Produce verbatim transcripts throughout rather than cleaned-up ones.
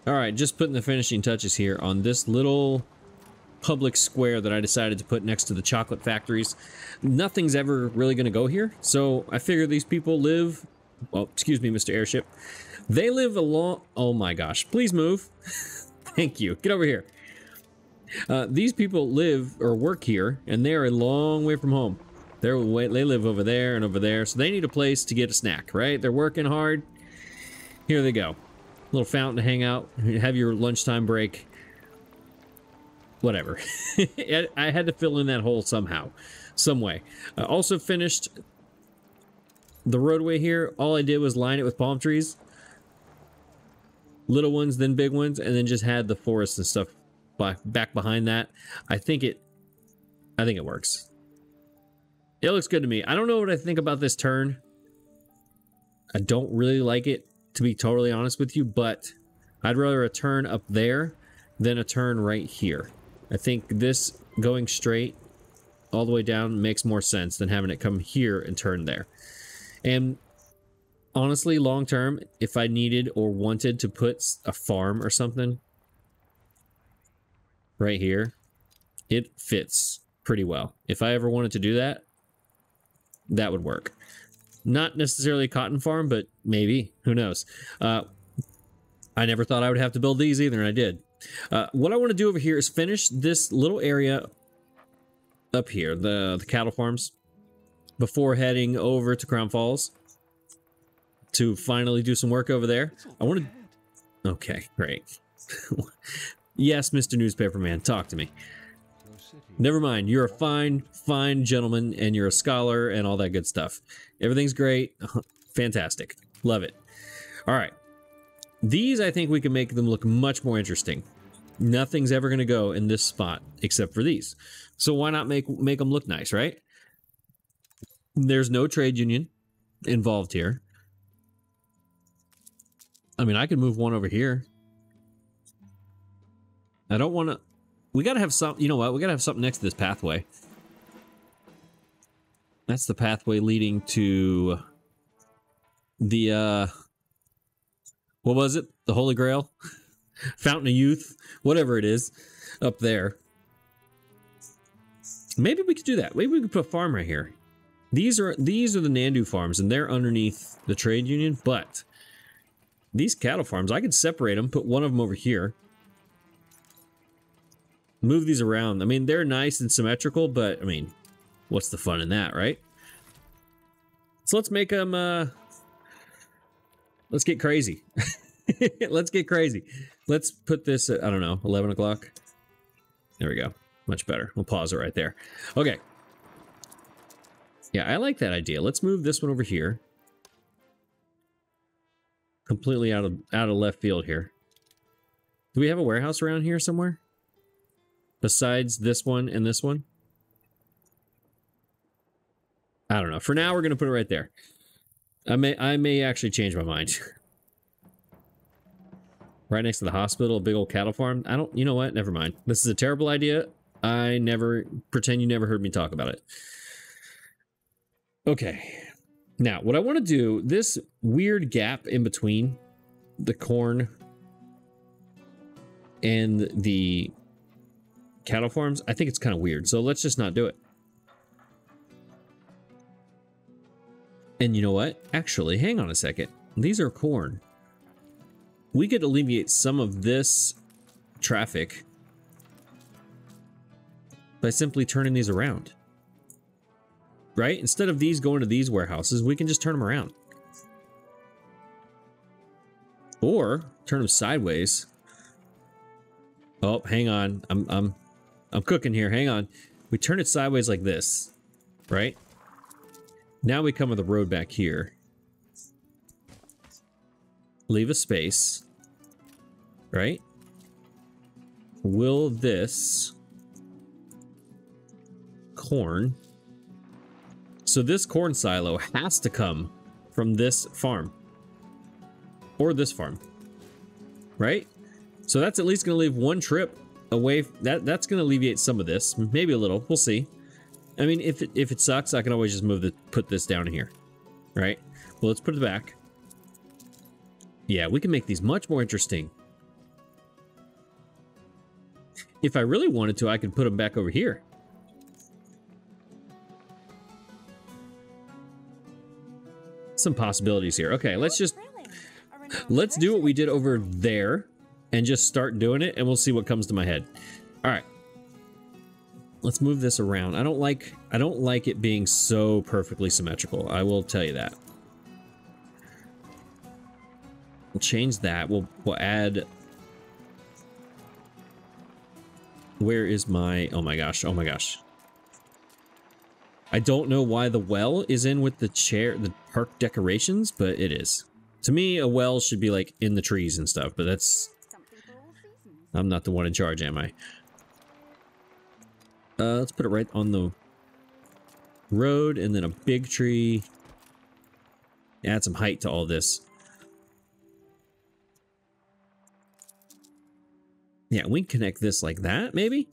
All right, just putting the finishing touches here on this little public square that I decided to put next to the chocolate factories. Nothing's ever really going to go here, so I figure these people live... Well, excuse me, Mister Airship. They live along... Oh my gosh, please move. Thank you. Get over here. Uh, these people live or work here, and they are a long way from home. They're way, they live over there and over there, so they need a place to get a snack, right? They're working hard. Here they go. Little fountain to hang out, have your lunchtime break. Whatever. I had to fill in that hole somehow, some way. I also finished the roadway here. All I did was line it with palm trees. Little ones, then big ones, and then just had the forest and stuff by, back behind that. I think it, I think it works. It looks good to me. I don't know what I think about this turn. I don't really like it, to be totally honest with you, but I'd rather a turn up there than a turn right here. I think this going straight all the way down makes more sense than having it come here and turn there. And honestly, long term, if I needed or wanted to put a farm or something right here, it fits pretty well. If I ever wanted to do that, that would work. Not necessarily a cotton farm, but maybe. Who knows? Uh, I never thought I would have to build these either, and I did. Uh, what I want to do over here is finish this little area up here, the, the cattle farms, before heading over to Crown Falls to finally do some work over there. I want to... Okay, great. Yes, Mister Newspaperman, talk to me. Never mind, you're a fine, fine gentleman, and you're a scholar, and all that good stuff. Everything's great. Fantastic. Love it. All right. These, I think we can make them look much more interesting. Nothing's ever going to go in this spot except for these. So why not make, make them look nice, right? There's no trade union involved here. I mean, I could move one over here. I don't want to... We got to have some... You know what? We got to have something next to this pathway. That's the pathway leading to the, uh... what was it? The Holy Grail? Fountain of Youth? Whatever it is. Up there. Maybe we could do that. Maybe we could put a farm right here. These are these are the Nandu farms, and they're underneath the trade union, but these cattle farms, I could separate them, put one of them over here. Move these around. I mean, they're nice and symmetrical, but, I mean, what's the fun in that, right? So let's make them, uh... let's get crazy. Let's get crazy. Let's put this at, I don't know, eleven o'clock. There we go. Much better. We'll pause it right there. Okay. Yeah, I like that idea. Let's move this one over here. Completely out of out of left field here. Do we have a warehouse around here somewhere? Besides this one and this one? I don't know. For now, we're going to put it right there. I may I may actually change my mind. Right next to the hospital, a big old cattle farm. I don't, you know what? Never mind. This is a terrible idea. I never, pretend you never heard me talk about it. Okay. Now, what I want to do, this weird gap in between the corn and the cattle farms, I think it's kind of weird. So let's just not do it. And you know what? Actually, hang on a second. These are corn. We could alleviate some of this traffic by simply turning these around. Right? Instead of these going to these warehouses, we can just turn them around. Or turn them sideways. Oh, hang on. I'm I'm I'm cooking here. Hang on. We turn it sideways like this. Right? Now we come with the road back here. Leave a space. Right? Will this corn... So this corn silo has to come from this farm. Or this farm. Right? So that's at least going to leave one trip away. That That's going to alleviate some of this. Maybe a little. We'll see. I mean, if it, if it sucks, I can always just move the put this down here. Right? Well, let's put it back. Yeah, we can make these much more interesting. If I really wanted to, I could put them back over here. Some possibilities here. Okay, let's just let's do what we did over there and just start doing it, and we'll see what comes to my head. All right. Let's move this around. I don't like I don't like it being so perfectly symmetrical. I will tell you that. We'll change that. We'll we'll add. Where is my? Oh my gosh! Oh my gosh! I don't know why the well is in with the chair, the park decorations, but it is. To me, a well should be like in the trees and stuff. But that's. I'm not the one in charge, am I? Uh, let's put it right on the road, and then a big tree. Add some height to all this. Yeah, we can connect this like that, maybe?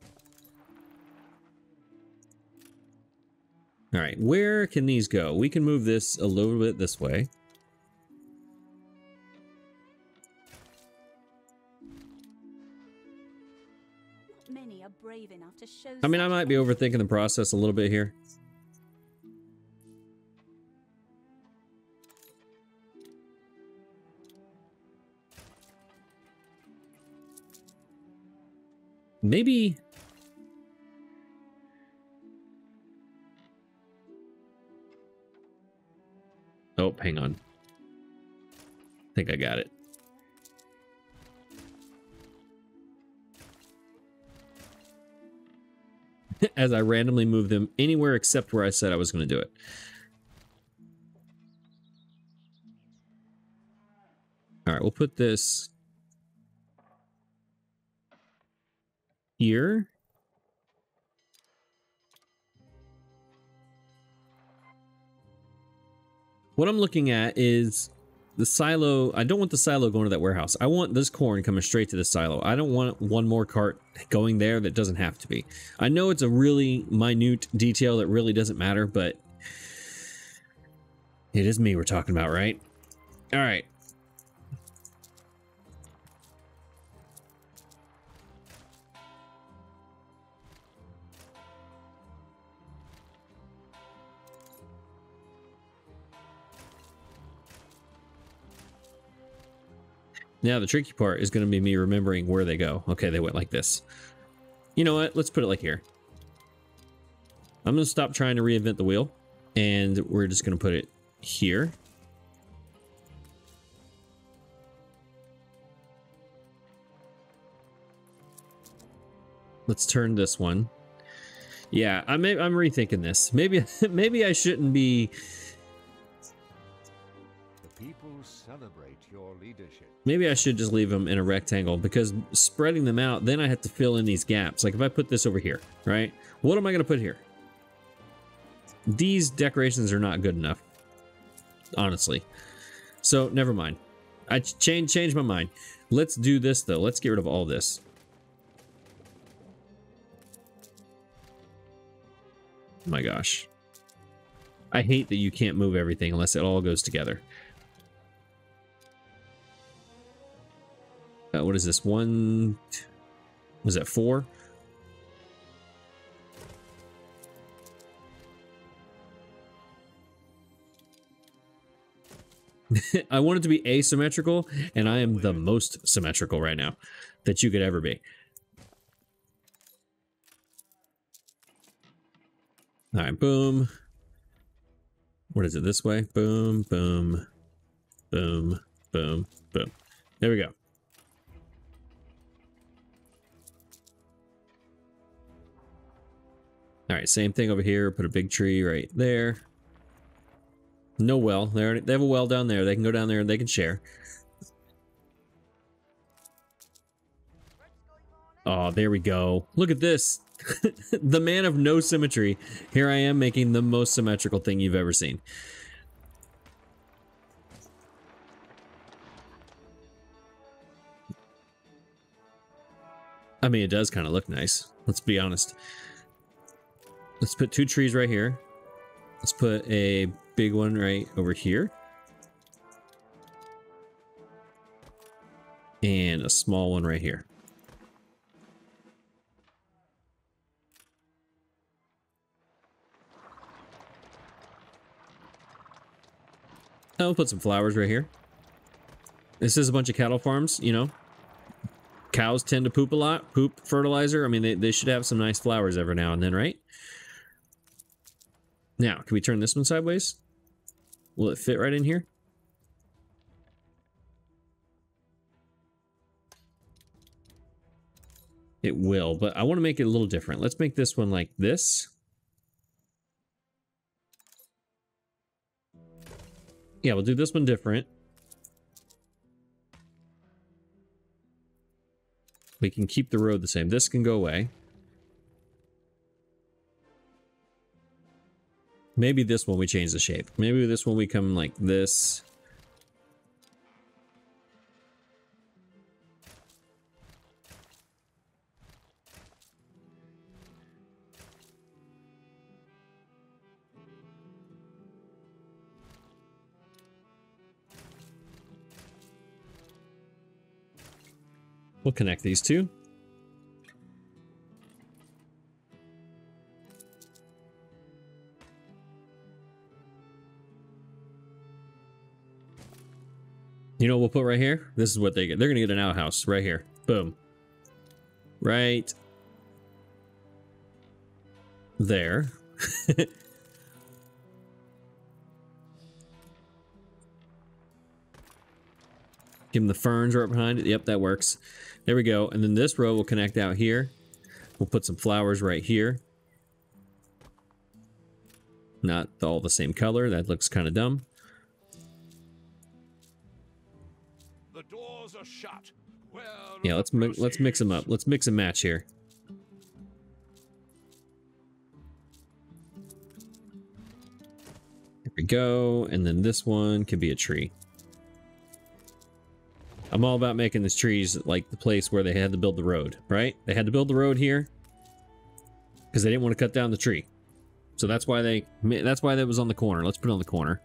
All right, where can these go? We can move this a little bit this way. Many are brave enough to show. I mean, I might be overthinking the process a little bit here. Maybe. Oh, hang on. I think I got it. As I randomly move them anywhere except where I said I was going to do it. All right, we'll put this here. What I'm looking at is the silo. I don't want the silo going to that warehouse. I want this corn coming straight to the silo. I don't want one more cart going there that doesn't have to be. I know it's a really minute detail that really doesn't matter, but it is me we're talking about, right? All right. Now the tricky part is going to be me remembering where they go. Okay, they went like this. You know what? Let's put it like here. I'm going to stop trying to reinvent the wheel, and we're just going to put it here. Let's turn this one. Yeah, I'm I'm rethinking this. Maybe maybe I shouldn't be. The people celebrate your leadership. Maybe I should just leave them in a rectangle, because spreading them out, then I have to fill in these gaps. Like if I put this over here, right? What am I going to put here? These decorations are not good enough, honestly. So never mind. I changed changed my mind. Let's do this though. Let's get rid of all this. Oh my gosh. I hate that you can't move everything unless it all goes together. Uh, what is this? One... Was that four? I want it to be asymmetrical, and I am the most symmetrical right now that you could ever be. All right, boom. What is it this way? Boom, boom, boom, boom, boom. There we go. All right, same thing over here. Put a big tree right there. No well. They already, they have a well down there. They can go down there and they can share. Oh, there we go. Look at this. The man of no symmetry. Here I am making the most symmetrical thing you've ever seen. I mean, it does kind of look nice. Let's be honest. Let's put two trees right here. Let's put a big one right over here. And a small one right here. I'll put some flowers right here. This is a bunch of cattle farms, you know. Cows tend to poop a lot. Poop fertilizer. I mean, they, they should have some nice flowers every now and then, right? Now, can we turn this one sideways? Will it fit right in here? It will, but I want to make it a little different. Let's make this one like this. Yeah, we'll do this one different. We can keep the road the same. This can go away. Maybe this one we change the shape. Maybe this one we come like this. We'll connect these two. You know what we'll put right here? This is what they get. They're going to get an outhouse right here. Boom. Right there. Give them the ferns right behind it. Yep, that works. There we go. And then this row will connect out here. We'll put some flowers right here. Not all the same color. That looks kind of dumb. The doors are shut. Well, Yeah, let's mi let's mix them up. Let's mix and match here. There we go. And then this one could be a tree. I'm all about making these trees like the place where they had to build the road, right? They had to build the road here because they didn't want to cut down the tree. So that's why they that's why that was on the corner. Let's put it on the corner.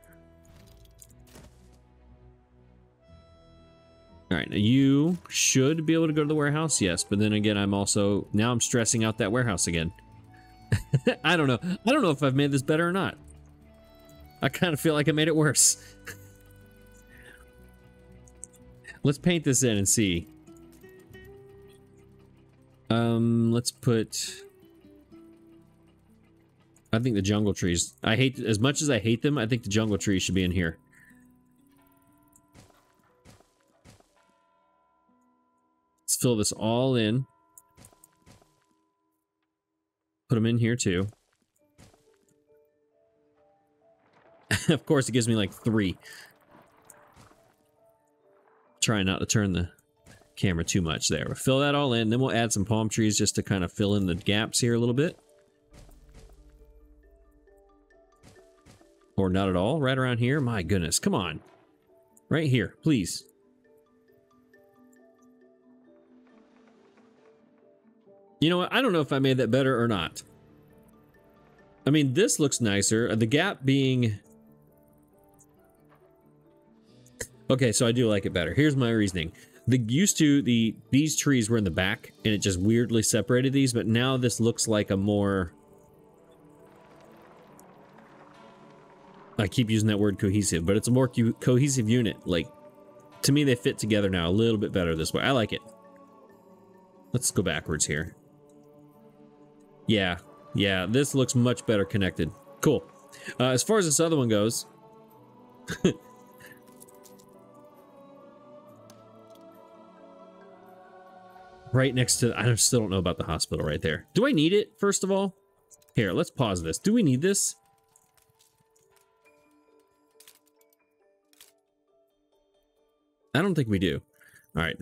All right, now you should be able to go to the warehouse, yes, but then again, I'm also now I'm stressing out that warehouse again. I don't know. I don't know if I've made this better or not. I kind of feel like I made it worse. Let's paint this in and see. Um, let's put... I think the jungle trees... I hate... As much as I hate them, I think the jungle trees should be in here. Let's fill this all in. Put them in here, too. Of course, it gives me, like, three. Try not to turn the camera too much there. We'll fill that all in, then we'll add some palm trees just to kind of fill in the gaps here a little bit. Or not at all, right around here. My goodness, come on. Right here, please. You know what? I don't know if I made that better or not. I mean, this looks nicer. The gap being... Okay, so I do like it better. Here's my reasoning. The used to the these trees were in the back and it just weirdly separated these, but now this looks like a more... I keep using that word cohesive, but it's a more co cohesive unit. Like, to me, they fit together now a little bit better this way. I like it. Let's go backwards here. Yeah, yeah, this looks much better connected. Cool. Uh, as far as this other one goes... Right next to... I still don't know about the hospital right there. Do I need it, first of all? Here, let's pause this. Do we need this? I don't think we do. All right.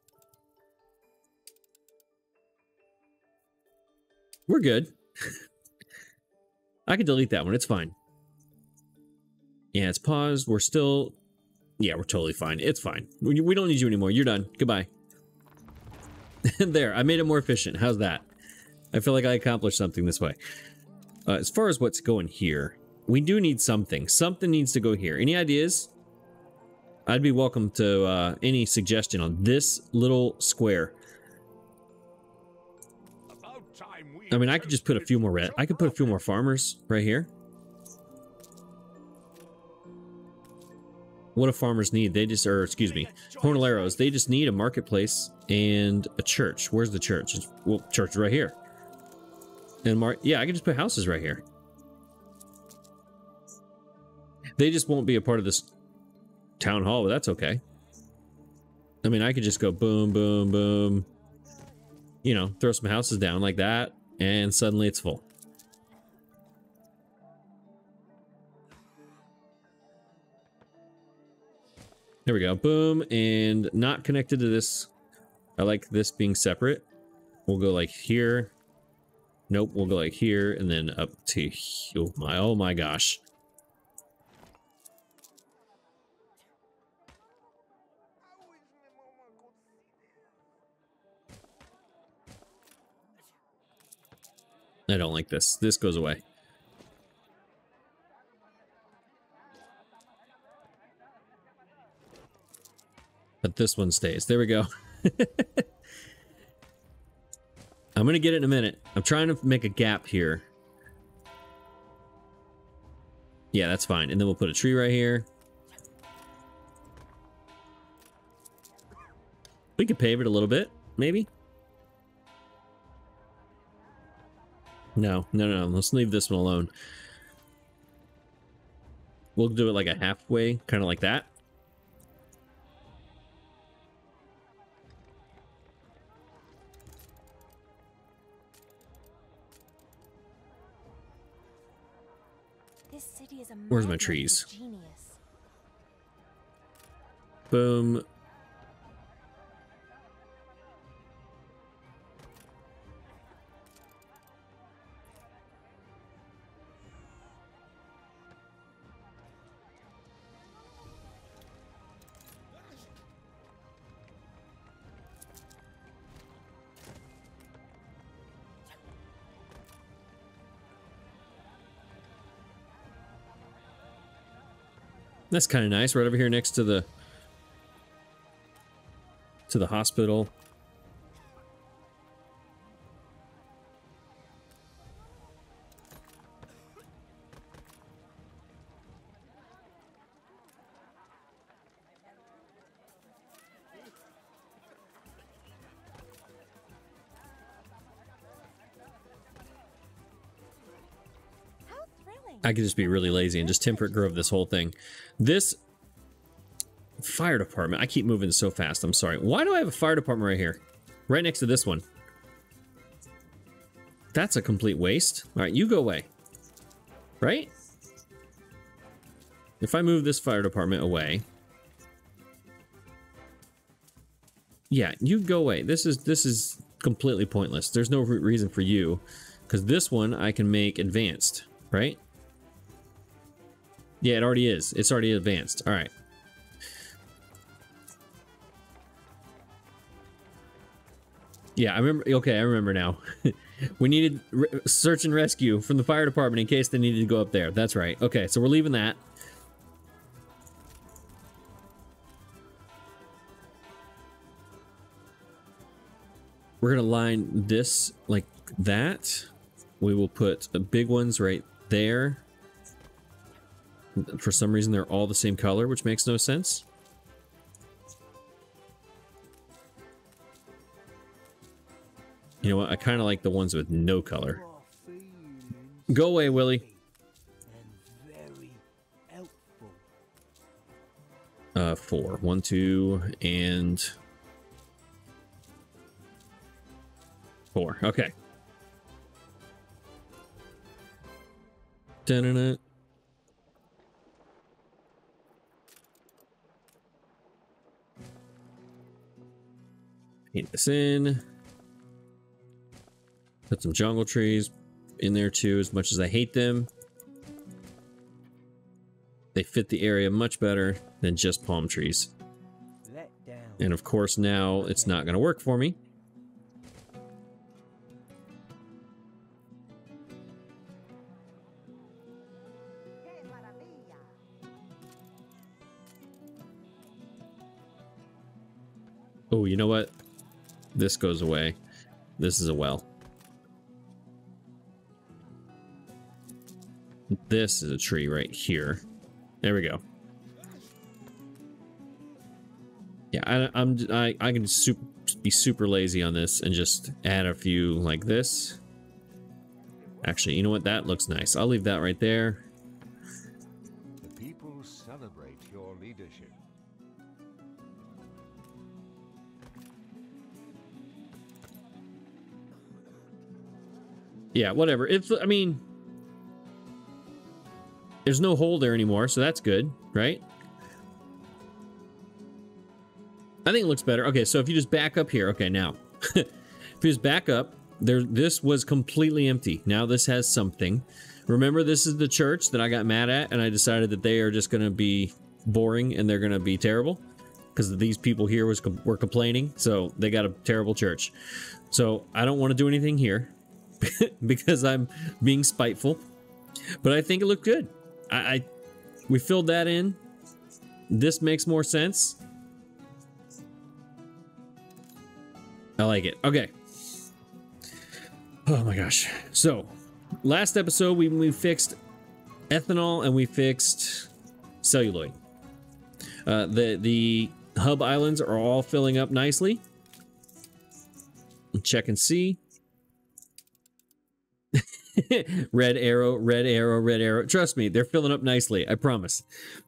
We're good. I can delete that one. It's fine. Yeah, it's paused. We're still... Yeah, we're totally fine. It's fine. We, we don't need you anymore. You're done. Goodbye. There, I made it more efficient. How's that? I feel like I accomplished something this way. Uh, as far as what's going here, we do need something. Something needs to go here. Any ideas? I'd be welcome to uh, any suggestion on this little square. I mean, I could just put a few more red. I could put a few more farmers right here. what do farmers need? They just, or excuse me, Hornaleros, they just need a marketplace and a church. Where's the church? It's, well, church is right here. And mar yeah, I can just put houses right here. They just won't be a part of this town hall, but that's okay. I mean, I could just go boom, boom, boom. You know, throw some houses down like that, and suddenly it's full. There we go. Boom, and not connected to this. I like this being separate. We'll go like here. Nope, we'll go like here, and then up to... Oh my, oh my gosh. I don't like this. This goes away. But this one stays. There we go. I'm gonna get it in a minute. I'm trying to make a gap here. Yeah, that's fine. And then we'll put a tree right here. We could pave it a little bit, maybe. No, no, no, let's leave this one alone. We'll do it like a halfway, kind of like that. This city is a Where's my madman trees? of genius. Boom. That's kind of nice, right over here next to the to the hospital. I could just be really lazy and just temperate grove this whole thing. This fire department, I keep moving so fast, I'm sorry. Why do I have a fire department right here? Right next to this one. That's a complete waste. All right, you go away. Right? If I move this fire department away. Yeah, you go away. This is this is completely pointless. There's no reason for you. Because this one I can make advanced, right? Yeah, it already is. It's already advanced. All right. Yeah, I remember. Okay, I remember now. We needed search and rescue from the fire department in case they needed to go up there. That's right. Okay, so we're leaving that. We're going to line this like that. We will put the big ones right there. For some reason, they're all the same color, which makes no sense. You know what? I kind of like the ones with no color. Go away, Willie. Uh, four. One, two, and four. Okay. Da-da-da. Paint this in. Put some jungle trees in there too, as much as I hate them. They fit the area much better than just palm trees. And of course now it's not going to work for me. Oh, you know what? This goes away. This is a well. This is a tree right here. There we go. Yeah, I, I'm I I can super, be super lazy on this and just add a few like this. Actually, you know what? That looks nice. I'll leave that right there. The people celebrate your leadership. Yeah, whatever. If I mean, there's no hole there anymore, so that's good, right? I think it looks better. Okay, so if you just back up here, okay, now if you just back up, there, this was completely empty. Now this has something. Remember, this is the church that I got mad at, and I decided that they are just going to be boring and they're going to be terrible because these people here was were complaining, so they got a terrible church. So I don't want to do anything here because I'm being spiteful, but I think it looked good. I, I we filled that in. This makes more sense. I like it. Okay. Oh my gosh. So, last episode we, we fixed ethanol and we fixed celluloid. Uh, the, the hub islands are all filling up nicely. Check and see. Red arrow, red arrow, red arrow. Trust me, they're filling up nicely. I promise.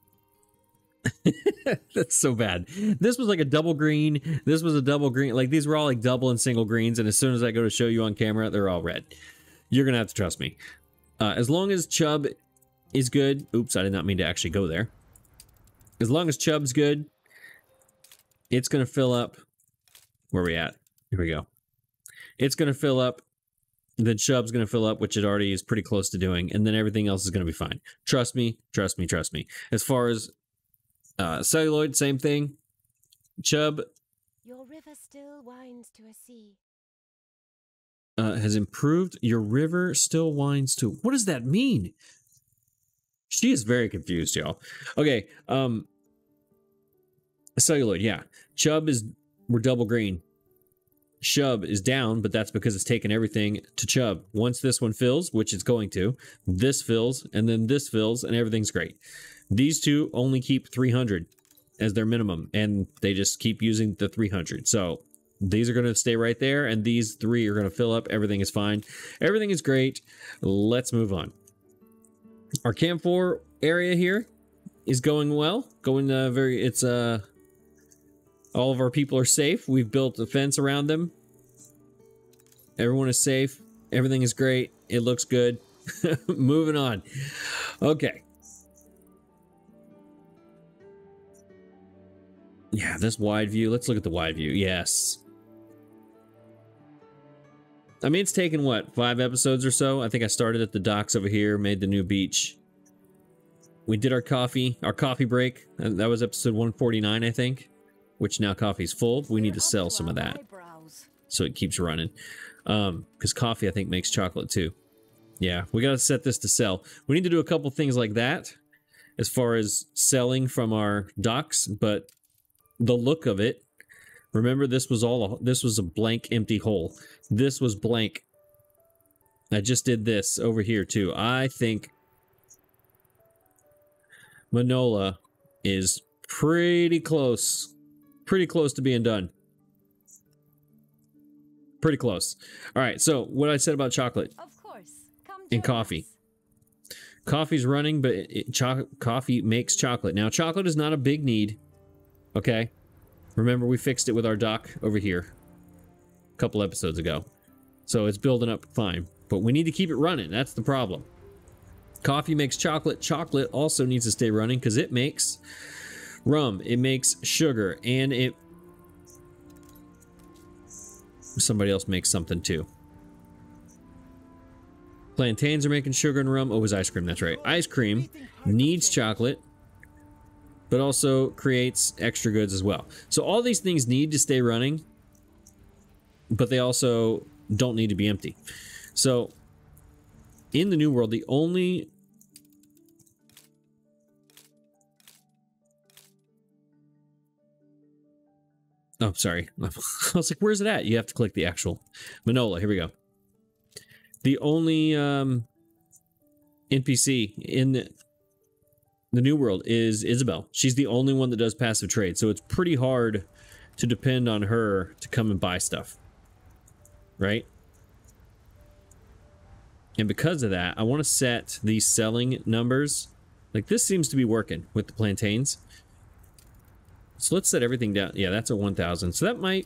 That's so bad. This was like a double green. This was a double green. Like these were all like double and single greens. And as soon as I go to show you on camera, they're all red. You're going to have to trust me. Uh, as long as Chubb is good. Oops, I did not mean to actually go there. As long as Chubb's good, it's going to fill up. Where are we at? Here we go. It's going to fill up. Then Chubb's going to fill up, which it already is pretty close to doing. And then everything else is going to be fine. Trust me, trust me, trust me. As far as uh, celluloid, same thing. Chubb. Your river still winds to a sea. Uh, has improved. Your river still winds to. What does that mean? She is very confused, y'all. Okay. Um, celluloid, yeah. Chubb is, we're double green. Shub is down, but that's because it's taken everything to Chubb. Once this one fills, which it's going to, this fills, and then this fills, and everything's great. These two only keep three hundred as their minimum, and they just keep using the three hundred. So these are going to stay right there, and these three are going to fill up. Everything is fine. Everything is great. Let's move on. Our camphor area here is going well. Going uh, very, it's... uh. All of our people are safe. We've built a fence around them. Everyone is safe. Everything is great. It looks good. Moving on. Okay. Yeah, this wide view. Let's look at the wide view. Yes. I mean, it's taken, what, five episodes or so? I think I started at the docks over here, made the new beach. We did our coffee, our coffee break. That was episode one forty-nine, I think. Which now coffee's full. We need to sell some of that. So it keeps running. Um, because coffee, I think, makes chocolate too. Yeah, we got to set this to sell. We need to do a couple things like that as far as selling from our docks, but the look of it, remember this was all, a, this was a blank empty hole. This was blank. I just did this over here too. I think Manola is pretty close. Pretty close to being done. Pretty close. All right, so what I said about chocolate Of course. Come and coffee. Us. Coffee's running, but it, it, cho coffee makes chocolate. Now, chocolate is not a big need. Okay? Remember, we fixed it with our dock over here a couple episodes ago. So it's building up fine. But we need to keep it running. That's the problem. Coffee makes chocolate. Chocolate also needs to stay running because it makes... rum, it makes sugar, and it... Somebody else makes something too. Plantains are making sugar and rum. Oh, it was ice cream, that's right. Ice cream needs chocolate, but also creates extra goods as well. So all these things need to stay running, but they also don't need to be empty. So, in the New World, the only... Oh, sorry. I was like, where's it at? You have to click the actual Manola. Here we go. The only um, N P C in the, the New World is Isabel. She's the only one that does passive trade, so it's pretty hard to depend on her to come and buy stuff, right? And because of that, I want to set these selling numbers. Like, this seems to be working with the plantains. So let's set everything down. Yeah, that's a one thousand. So that might...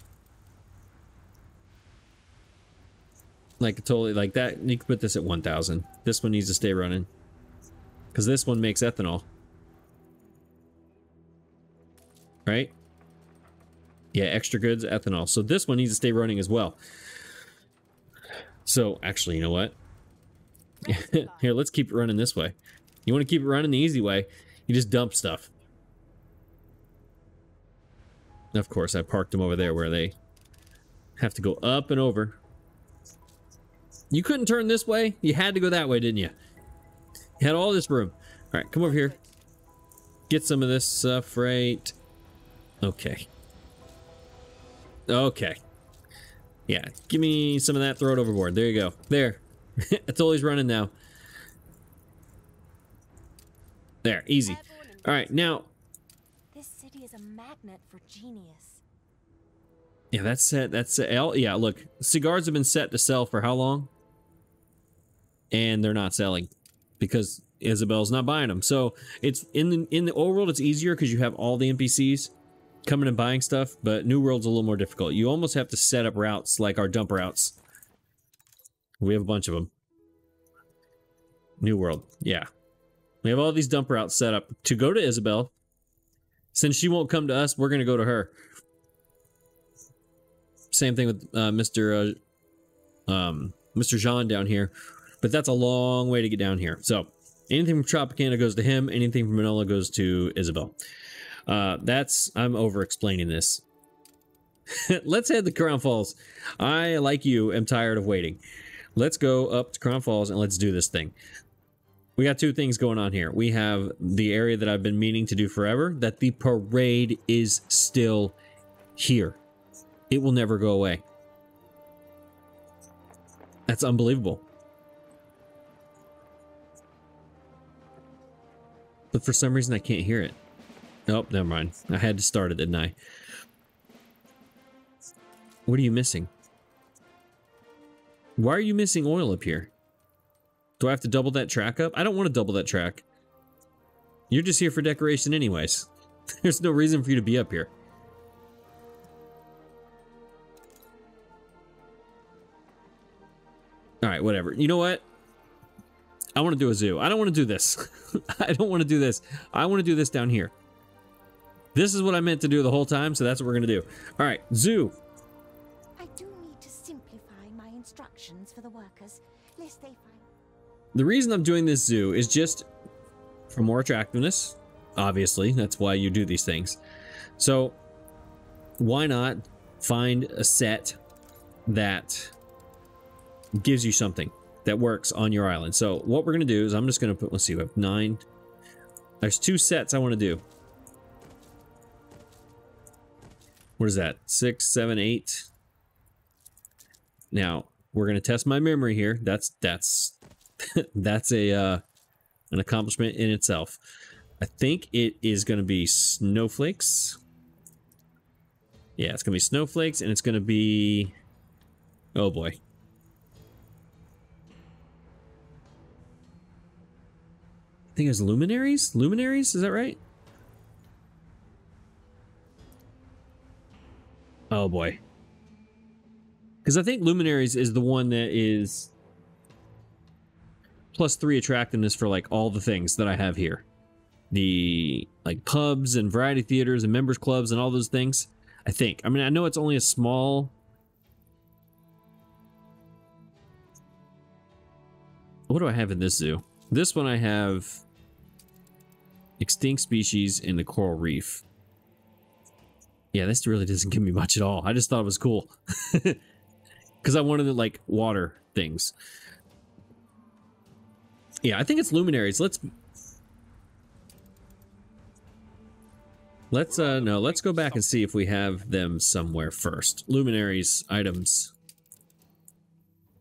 Like, totally, like that. You can put this at one thousand. This one needs to stay running. Because this one makes ethanol. Right? Yeah, extra goods, ethanol. So this one needs to stay running as well. So, actually, you know what? Here, let's keep it running this way. You want to keep it running the easy way, you just dump stuff. Of course, I parked them over there where they have to go up and over. You couldn't turn this way? You had to go that way, didn't you? You had all this room. All right, come over here. Get some of this stuff right. Okay. Okay. Yeah, give me some of that, throw it overboard. There you go. There. It's always running now. There, easy. All right, now. This city is a magnet for genius. Yeah, that's set. That's set. Yeah, look, cigars have been set to sell for how long? And they're not selling because Isabel's not buying them. So it's in the in the old world, it's easier because you have all the N P Cs coming and buying stuff. But New World's a little more difficult. You almost have to set up routes like our dump routes. We have a bunch of them. New World, yeah. We have all these dump routes set up to go to Isabel. Since she won't come to us, we're going to go to her. Same thing with uh, Mister Uh, um, Mister Jean down here. But that's a long way to get down here. So, anything from Tropicana goes to him. Anything from Manola goes to Isabel. Uh, that's... I'm over-explaining this. Let's head to Crown Falls. I, like you, am tired of waiting. Let's go up to Crown Falls and let's do this thing. We got two things going on here. We have the area that I've been meaning to do forever, that the parade is still here. It will never go away. That's unbelievable. But for some reason I can't hear it. Nope, never mind. I had to start it, didn't I? What are you missing? Why are you missing oil up here? Do I have to double that track up? I don't want to double that track. You're just here for decoration anyways. There's no reason for you to be up here. Alright, whatever. You know what? I want to do a zoo. I don't want to do this. I don't want to do this. I want to do this down here. This is what I meant to do the whole time, so that's what we're going to do. Alright, zoo. I do need to simplify my instructions for the workers, lest they find... The reason I'm doing this zoo is just for more attractiveness. Obviously, that's why you do these things. So, why not find a set that gives you something that works on your island? So, what we're going to do is I'm just going to put, let's see, we have nine. There's two sets I want to do. What is that? Six, seven, eight. Now, we're going to test my memory here. That's, that's, that's a, uh, an accomplishment in itself. I think it is going to be snowflakes. Yeah, it's going to be snowflakes, and it's going to be... Oh, boy. I think it's luminaries? Luminaries? Is that right? Oh, boy. Because I think luminaries is the one that is... plus three attractiveness for, like, all the things that I have here. The, like, pubs and variety theaters and members clubs and all those things. I think. I mean, I know it's only a small... What do I have in this zoo? This one I have... extinct species in the coral reef. Yeah, this really doesn't give me much at all. I just thought it was cool. Because I wanted to, like, water things. Yeah, I think it's luminaries. Let's... Let's, uh, no, let's go back and see if we have them somewhere first. Luminaries, items.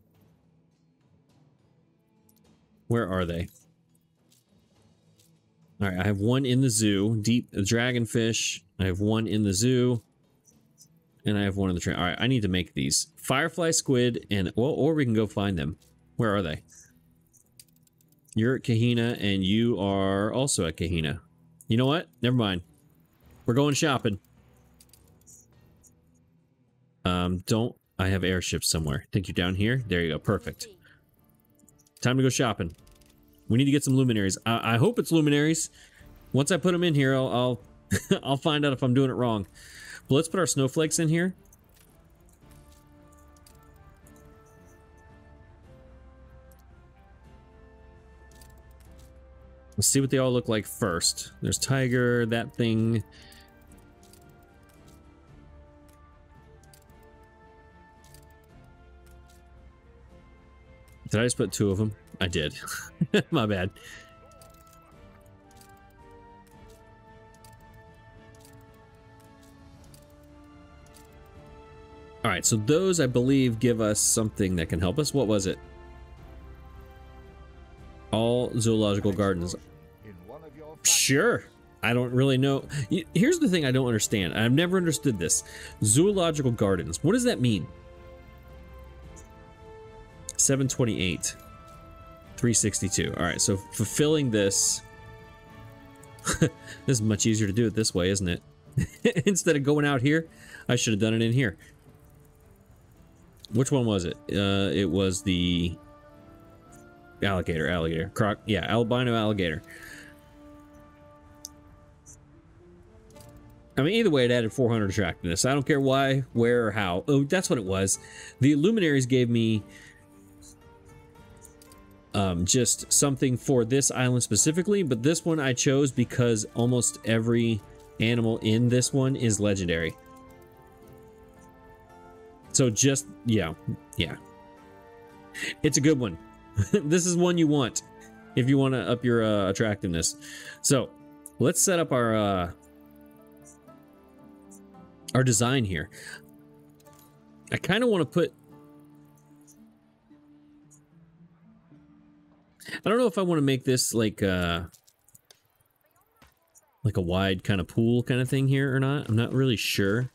Where are they? All right, I have one in the zoo. Deep dragonfish. I have one in the zoo. And I have one in the train. All right, I need to make these. Firefly squid and... Well, or we can go find them. Where are they? You're at Kahina and you are also at Kahina. You know what? Never mind. We're going shopping. Um, don't... I have airships somewhere. Think you're down here? There you go. Perfect. Time to go shopping. We need to get some luminaries. I, I hope it's luminaries. Once I put them in here, I'll I'll, I'll find out if I'm doing it wrong. But let's put our snowflakes in here. Let's see what they all look like first. There's tiger, that thing. Did I just put two of them? I did. My bad. All right, so those, I believe, give us something that can help us. What was it? All zoological gardens. Sure. I don't really know. Here's the thing I don't understand. I've never understood this. Zoological gardens. What does that mean? seven twenty-eight. three sixty-two. All right, so fulfilling this. This is much easier to do it this way, isn't it? Instead of going out here, I should have done it in here. Which one was it? Uh, it was the alligator, alligator. Croc, yeah, albino alligator. I mean, either way, it added four hundred attractiveness. I don't care why, where, or how. Oh, that's what it was. The luminaries gave me um, just something for this island specifically, but this one I chose because almost every animal in this one is legendary. So just, yeah, yeah. It's a good one. This is one you want if you want to up your uh, attractiveness. So let's set up our uh, our design here. I kind of want to put... I don't know if I want to make this like uh, like a wide kind of pool kind of thing here or not. I'm not really sure.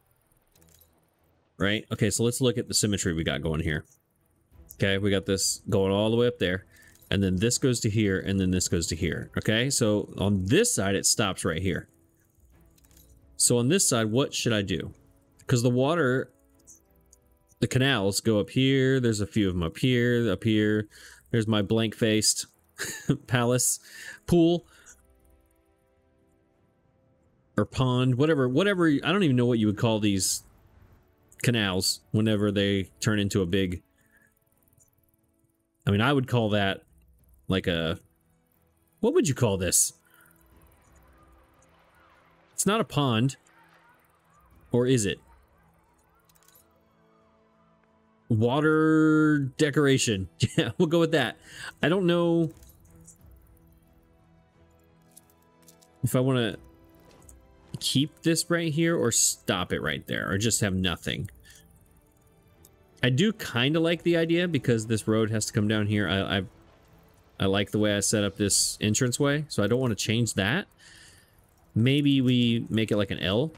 Right? Okay, so let's look at the symmetry we got going here. Okay, we got this going all the way up there. And then this goes to here, and then this goes to here. Okay, so on this side, it stops right here. So on this side, what should I do? Because the water, the canals go up here. There's a few of them up here, up here. There's my blank-faced palace pool. Or pond, whatever, whatever. I don't even know what you would call these canals whenever they turn into a big... I mean, I would call that like a... What would you call this? It's not a pond. Or is it? Water decoration. Yeah, we'll go with that. I don't know if I want to keep this right here or stop it right there or just have nothing. I do kind of like the idea because this road has to come down here. I, I I like the way I set up this entranceway, so I don't want to change that. Maybe we make it like an L.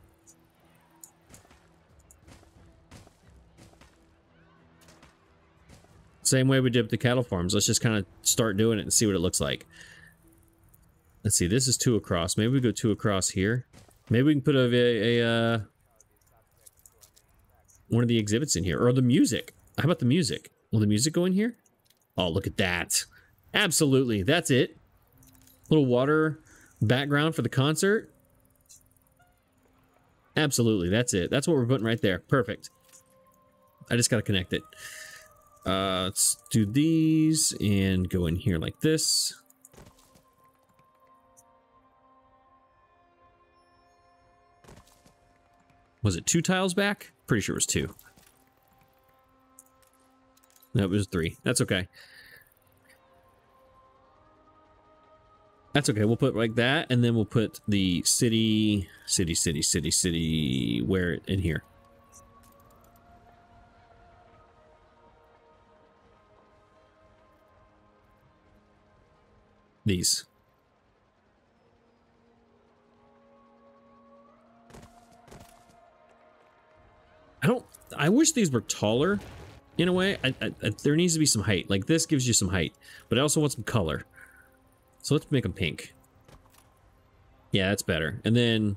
Same way we did with the cattle farms. Let's just kind of start doing it and see what it looks like. Let's see, this is two across. Maybe we go two across here. Maybe we can put a, a, a uh, one of the exhibits in here. Or the music. How about the music? Will the music go in here? Oh, look at that. Absolutely. That's it. Little water background for the concert. Absolutely. That's it. That's what we're putting right there. Perfect. I just got to connect it. Uh, let's do these and go in here like this. Was it two tiles back? Pretty sure it was two. No, it was three. That's okay. That's okay. We'll put like that, and then we'll put the city, city, city, city, city, where in here. These. I don't, I wish these were taller in a way. I, I, I, there needs to be some height. Like this gives you some height, but I also want some color. So let's make them pink. Yeah, that's better. And then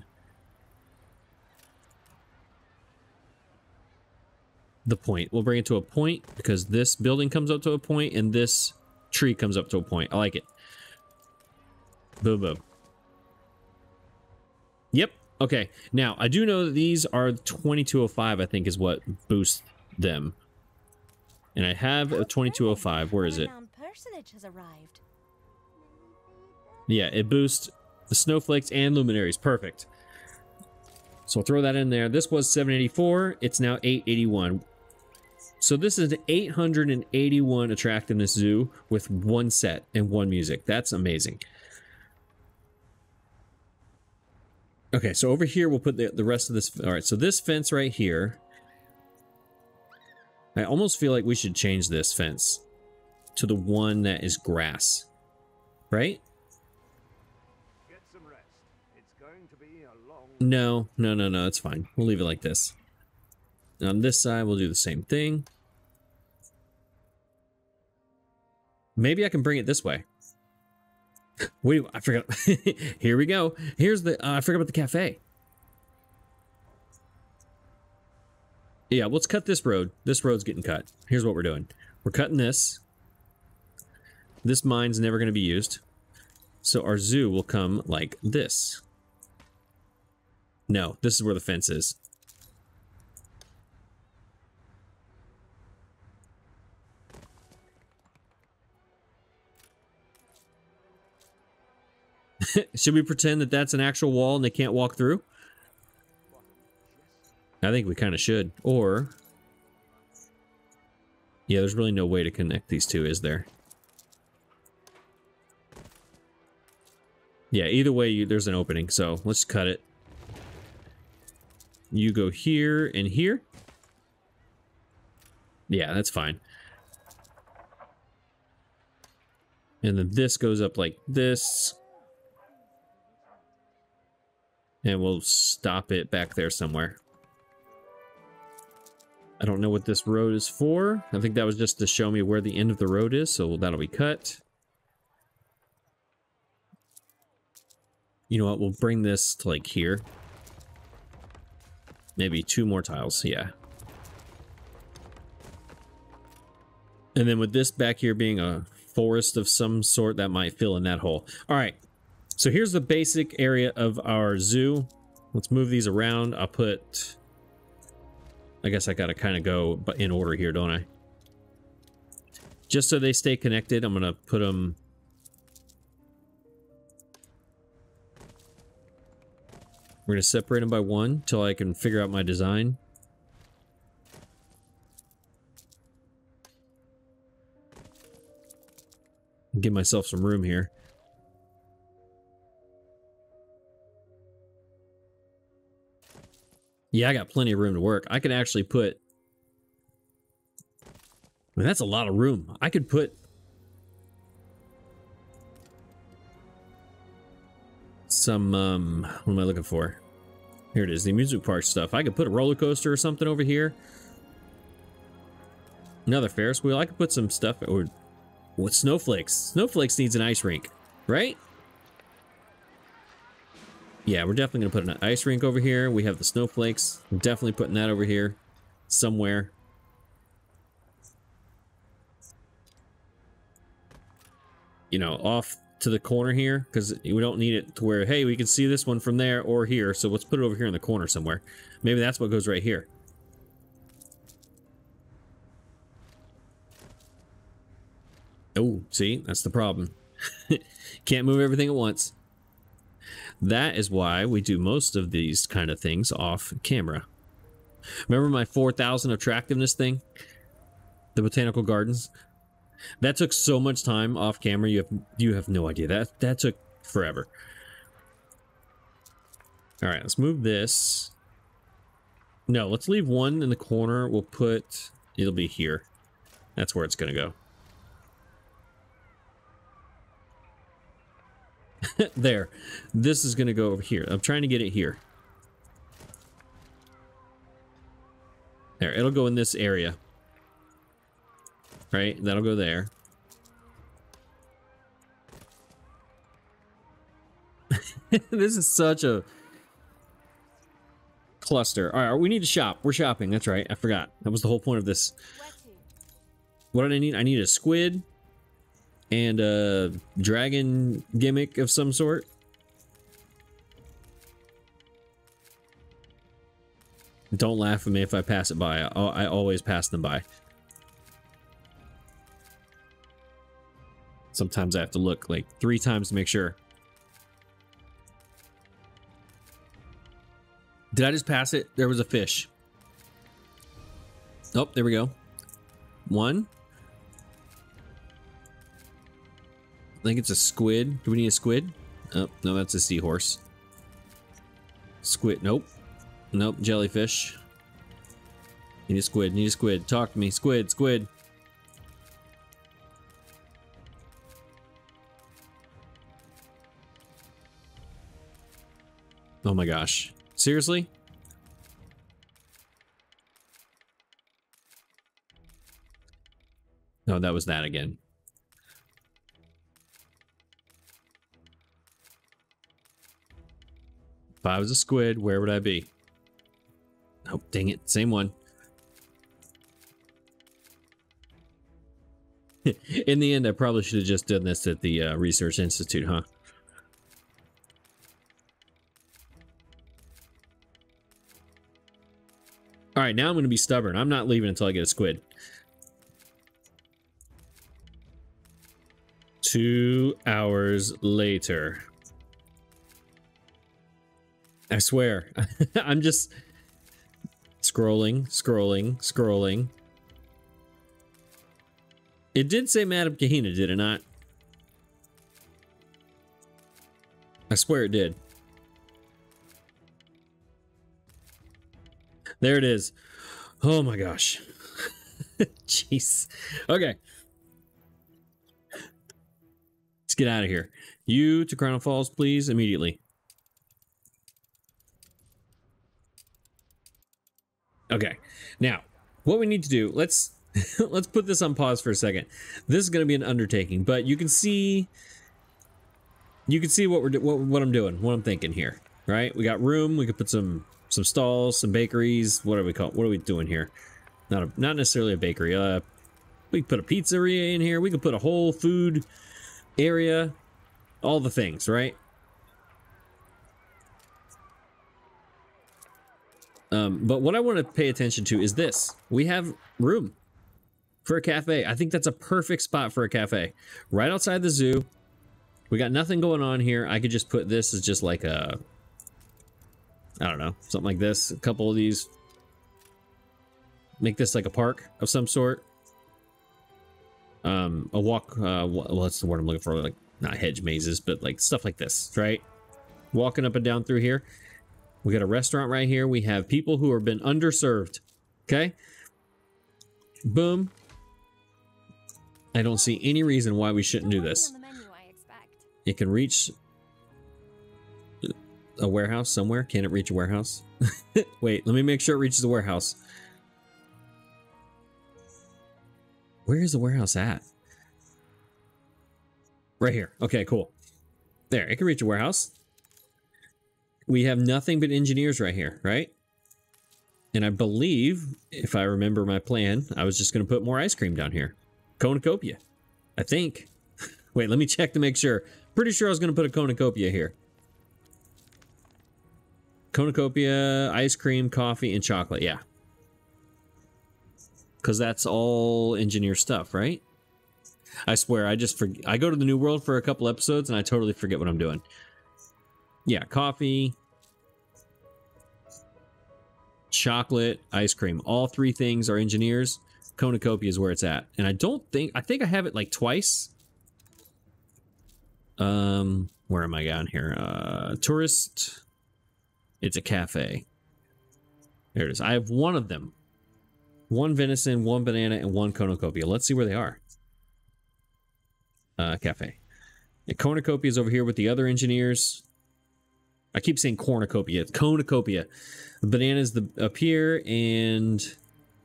the point. We'll bring it to a point because this building comes up to a point and this tree comes up to a point. I like it. Boom, boom. Yep. Okay. Now, I do know that these are twenty-two oh five, I think, is what boosts them. And I have a twenty-two oh five. Where is it? Personage has arrived. Yeah, it boosts the snowflakes and luminaries. Perfect. So I'll throw that in there. This was seven eighty-four. It's now eight eighty-one. So this is an eight hundred eighty-one attractiveness zoo with one set and one music. That's amazing. Okay, so over here we'll put the, the rest of this. All right, so this fence right here. I almost feel like we should change this fence to the one that is grass. Right? Get some rest. It's going to be a long... No, no, no, no, it's fine. We'll leave it like this. And on this side, we'll do the same thing. Maybe I can bring it this way. Wait, I forgot. Here we go. Here's the, uh, I forgot about the cafe. Yeah, let's cut this road. This road's getting cut. Here's what we're doing. We're cutting this. This mine's never going to be used. So our zoo will come like this. No, this is where the fence is. Should we pretend that that's an actual wall and they can't walk through? I think we kind of should. Or... yeah, there's really no way to connect these two, is there? Yeah, either way, you, there's an opening. So let's cut it. You go here and here. Yeah, that's fine. And then this goes up like this. And we'll stop it back there somewhere. I don't know what this road is for. I think that was just to show me where the end of the road is, so that'll be cut. You know what? We'll bring this to like here. Maybe two more tiles, yeah. And then with this back here being a forest of some sort, that might fill in that hole. All right. So here's the basic area of our zoo. Let's move these around. I'll put... I guess I gotta kind of go in order here, don't I? Just so they stay connected, I'm gonna put them... we're gonna separate them by one till I can figure out my design. Give myself some room here. Yeah, I got plenty of room to work. I could actually put... I mean, that's a lot of room. I could put... some, um... what am I looking for? Here it is, the amusement park stuff. I could put a roller coaster or something over here. Another Ferris wheel. I could put some stuff... or with snowflakes. Snowflakes needs an ice rink, right? Yeah, we're definitely going to put an ice rink over here. We have the snowflakes. I'm definitely putting that over here somewhere. You know, off to the corner here, because we don't need it to where, hey, we can see this one from there or here, so let's put it over here in the corner somewhere. Maybe that's what goes right here. Oh, see? That's the problem. Can't move everything at once. That is why we do most of these kind of things off camera. Remember my four thousand attractiveness thing? The botanical gardens? That took so much time off camera, you have you have no idea. That that took forever. Alright, let's move this. No, let's leave one in the corner. We'll put... it'll be here. That's where it's gonna go. There. This is going to go over here. I'm trying to get it here. There, it'll go in this area. Right? That'll go there. This is such a cluster. All right, we need to shop. We're shopping. That's right. I forgot. That was the whole point of this. What did I need? I need a squid and a dragon gimmick of some sort. Don't laugh at me if I pass it by. I, I always pass them by. Sometimes I have to look like three times to make sure. Did I just pass it? There was a fish. Oh, there we go. One. I think it's a squid. Do we need a squid? Oh, no, that's a seahorse. Squid. Nope. Nope. Jellyfish. Need a squid. Need a squid. Talk to me. Squid. Squid. Oh my gosh. Seriously? No, that was that again. If I was a squid, where would I be? Oh, dang it. Same one. In the end, I probably should have just done this at the uh, Research Institute, huh? All right, now I'm going to be stubborn. I'm not leaving until I get a squid. Two hours later. I swear. I'm just scrolling, scrolling, scrolling. It did say Madame Kahina, did it not? I swear it did. There it is. Oh my gosh. Jeez. Okay. Let's get out of here. You to Crown Falls, please, immediately. Okay. Now, what we need to do, let's let's put this on pause for a second. This is going to be an undertaking, but you can see you can see what we're what, what I'm doing, what I'm thinking here, right? We got room, we could put some some stalls, some bakeries. What are we call? What are we doing here? Not a, not necessarily a bakery. Uh, we could put a pizzeria in here. We could put a whole food area. All the things, right? Um, but what I want to pay attention to is this. We have room for a cafe. I think that's a perfect spot for a cafe. Right outside the zoo. We got nothing going on here. I could just put this as just like a... I don't know, something like this. A couple of these. Make this like a park of some sort. Um, a walk, uh, what's the word I'm looking for? Like, not hedge mazes, but like stuff like this, right? Walking up and down through here. We got a restaurant right here. We have people who have been underserved. Okay? Boom. I don't see any reason why we shouldn't do this. It can reach a warehouse somewhere. Can it reach a warehouse? Wait, let me make sure it reaches the warehouse. Where is the warehouse at? Right here. Okay, cool. There, it can reach a warehouse. We have nothing but engineers right here, right? And I believe, if I remember my plan, I was just going to put more ice cream down here. Cornucopia. I think. Wait, let me check to make sure. Pretty sure I was going to put a cornucopia here. Cornucopia, ice cream, coffee, and chocolate. Yeah. Because that's all engineer stuff, right? I swear, I just forget. I go to the New World for a couple episodes and I totally forget what I'm doing. Yeah, coffee, chocolate, ice cream. All three things are engineers. Cornucopia is where it's at. And I don't think, I think I have it like twice. Um, where am I down here? Uh, tourist. It's a cafe. There it is. I have one of them. One venison, one banana, and one cornucopia. Let's see where they are. Uh, cafe. The cornucopia is over here with the other engineers. I keep saying cornucopia. It's cornucopia. The bananas the, up here, and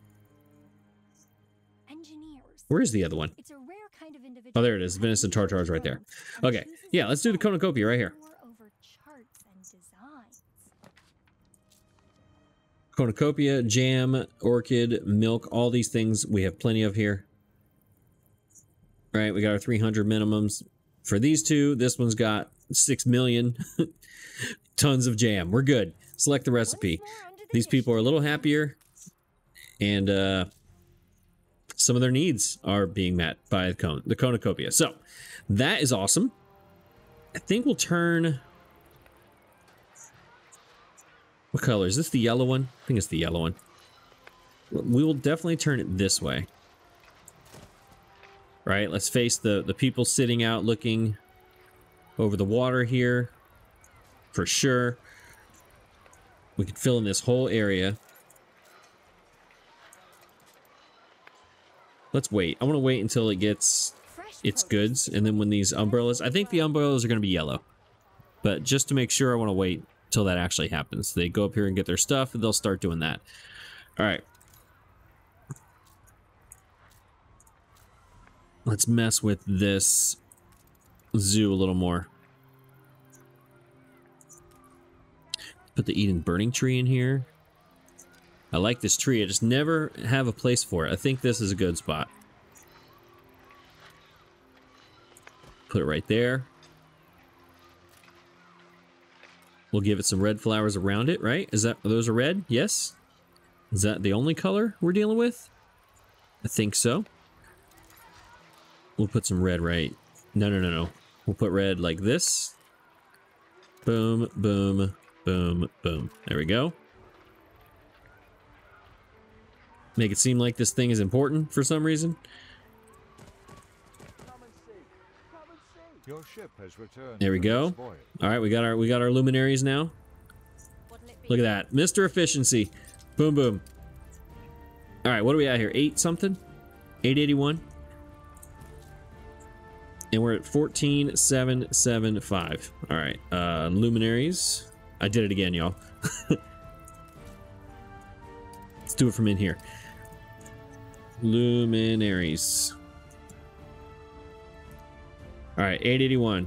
Where is the other one? It's a rare kind of individual. Oh, there it is. Venison tartars right there. Okay. Yeah, let's do the cornucopia right here. Over charts and designs. Cornucopia, jam, orchid, milk, all these things we have plenty of here. Right, we got our three hundred minimums. For these two, this one's got six million tons of jam. We're good. Select the recipe. These people are a little happier, and uh, some of their needs are being met by the, con the cornucopia. So, that is awesome. I think we'll turn... What color? Is this the yellow one? I think it's the yellow one. We will definitely turn it this way. Right, let's face the, the people sitting out looking over the water here. For sure. We could fill in this whole area. Let's wait. I want to wait until it gets its goods. And then when these umbrellas... I think the umbrellas are going to be yellow. But just to make sure, I want to wait till that actually happens. They go up here and get their stuff, and they'll start doing that. Alright. Let's mess with this zoo a little more. Put the Eden burning tree in here. I like this tree. I just never have a place for it. I think this is a good spot. Put it right there. We'll give it some red flowers around it, right? Is that, those are red? Yes? Is that the only color we're dealing with? I think so. We'll put some red right. No, no, no, no. We'll put red like this. Boom, boom, boom, boom. There we go. Make it seem like this thing is important for some reason. Your ship has returned. There we go. All right, we got our we got our luminaries now. Look at that, Mister Efficiency. Boom, boom. All right, what are we at here? Eight something? eight eighty-one. And we're at fourteen seven seven five. All right, uh, luminaries. I did it again, y'all. Let's do it from in here. Luminaries. All right, eight eighty-one.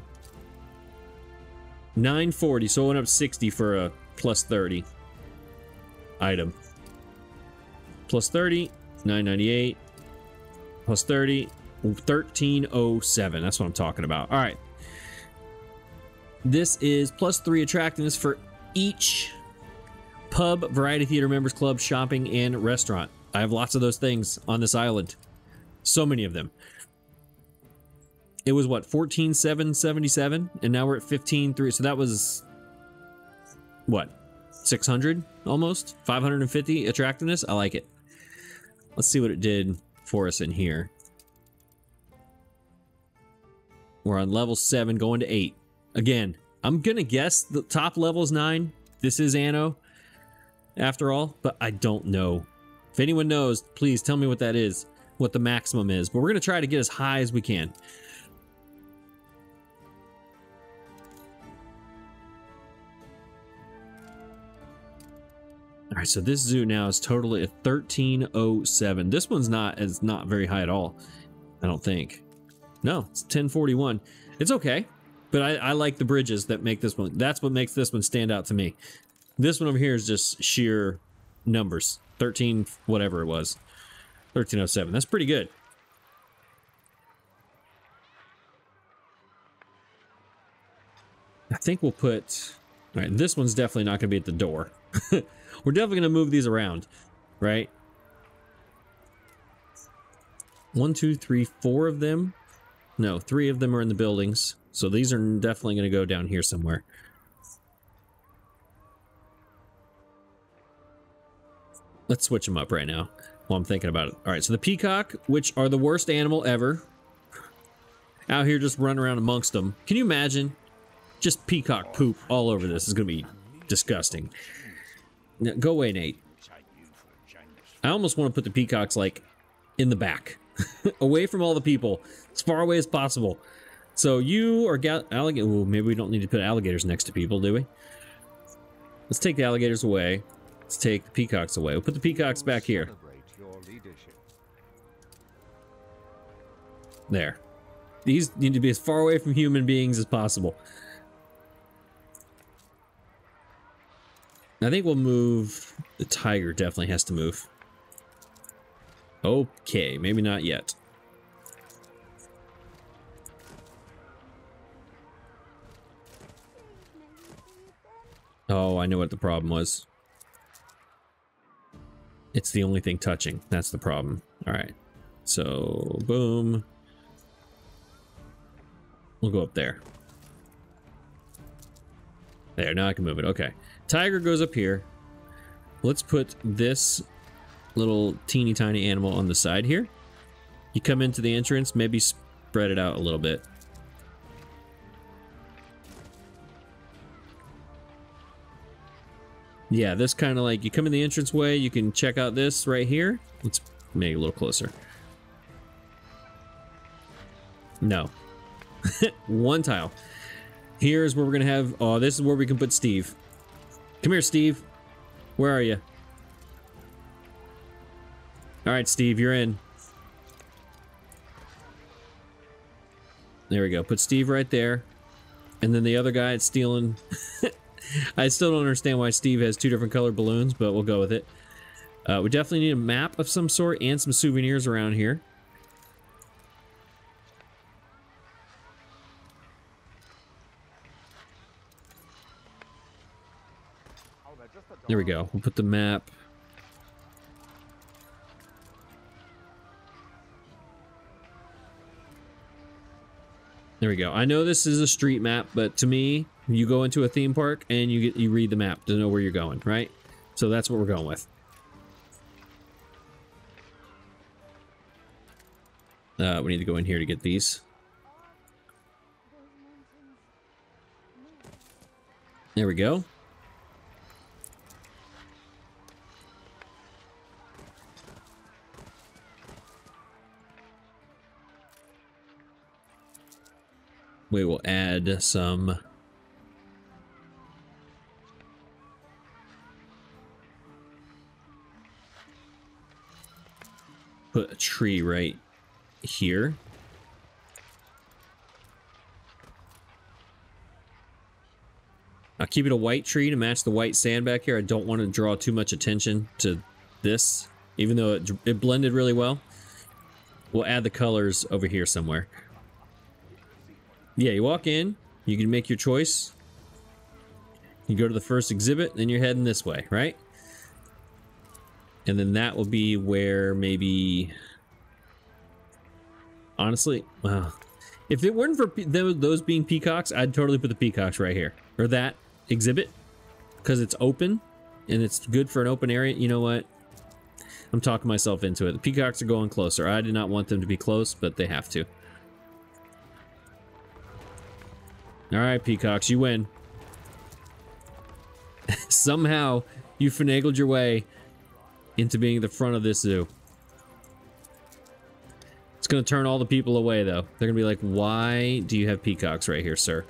nine forty, so it went up sixty for a plus thirty item. Plus thirty, nine ninety-eight. Plus thirty, thirteen oh seven. That's what I'm talking about. All right. This is plus three attractiveness for each pub, variety theater, members club, shopping, and restaurant. I have lots of those things on this island. So many of them. It was what, fourteen seven seventy-seven, and now we're at fifteen three. So that was what, six hundred almost, five hundred fifty attractiveness. I like it. Let's see what it did for us in here. We're on level seven, going to eight. Again, I'm gonna guess the top level is nine. This is Anno, after all, but I don't know. If anyone knows, please tell me what that is, what the maximum is. But we're gonna try to get as high as we can. All right, so this zoo now is totally at thirteen oh seven. This one's not as not very high at all, I don't think. No, it's ten forty-one. It's okay, but I, I like the bridges that make this one. That's what makes this one stand out to me. This one over here is just sheer numbers. thirteen, whatever it was. thirteen oh seven. That's pretty good. I think we'll put... All right, this one's definitely not going to be at the door. We're definitely going to move these around, right? One, two, three, four of them. No, three of them are in the buildings. So these are definitely going to go down here somewhere. Let's switch them up right now while I'm thinking about it. All right, so the peacock, which are the worst animal ever. Out here just running around amongst them. Can you imagine? Just peacock poop all over this. It's going to be disgusting. Now, go away, Nate. I almost want to put the peacocks, like, in the back. Away from all the people. As far away as possible. So you are alligator. Ooh, maybe we don't need to put alligators next to people, do we? Let's take the alligators away. Let's take the peacocks away. We'll put the peacocks back here. There. These need to be as far away from human beings as possible. I think we'll move... The tiger definitely has to move. Okay, maybe not yet. Oh, I know what the problem was. It's the only thing touching. That's the problem. Alright. So, boom. We'll go up there. There, now I can move it. Okay. Tiger goes up here. Let's put this little teeny tiny animal on the side here. You come into the entrance, maybe spread it out a little bit. Yeah, this kind of like, you come in the entranceway, you can check out this right here. Let's make it a little closer. No. One tile. Here's where we're gonna have, oh, this is where we can put Steve. Come here, Steve. Where are you? All right, Steve, you're in. There we go. Put Steve right there. And then the other guy it's stealing. I still don't understand why Steve has two different colored balloons, but we'll go with it. Uh, we definitely need a map of some sort and some souvenirs around here. There we go. We'll put the map. There we go. I know this is a street map, but to me, you go into a theme park and you get you read the map to know where you're going, right? So that's what we're going with. Uh, we need to go in here to get these. There we go. We will add some put a tree right here. I'll keep it a white tree to match the white sand back here. I don't want to draw too much attention to this, even though it, it blended really well. We'll add the colors over here somewhere. Yeah, you walk in, you can make your choice. You go to the first exhibit, then you're heading this way, right? And then that will be where maybe... Honestly, wow. If it weren't for those being peacocks, I'd totally put the peacocks right here. Or that exhibit. Because it's open, and it's good for an open area. You know what? I'm talking myself into it. The peacocks are going closer. I did not want them to be close, but they have to. Alright, peacocks, you win. Somehow, you finagled your way into being the front of this zoo. It's gonna turn all the people away, though. They're gonna be like, why do you have peacocks right here, sir?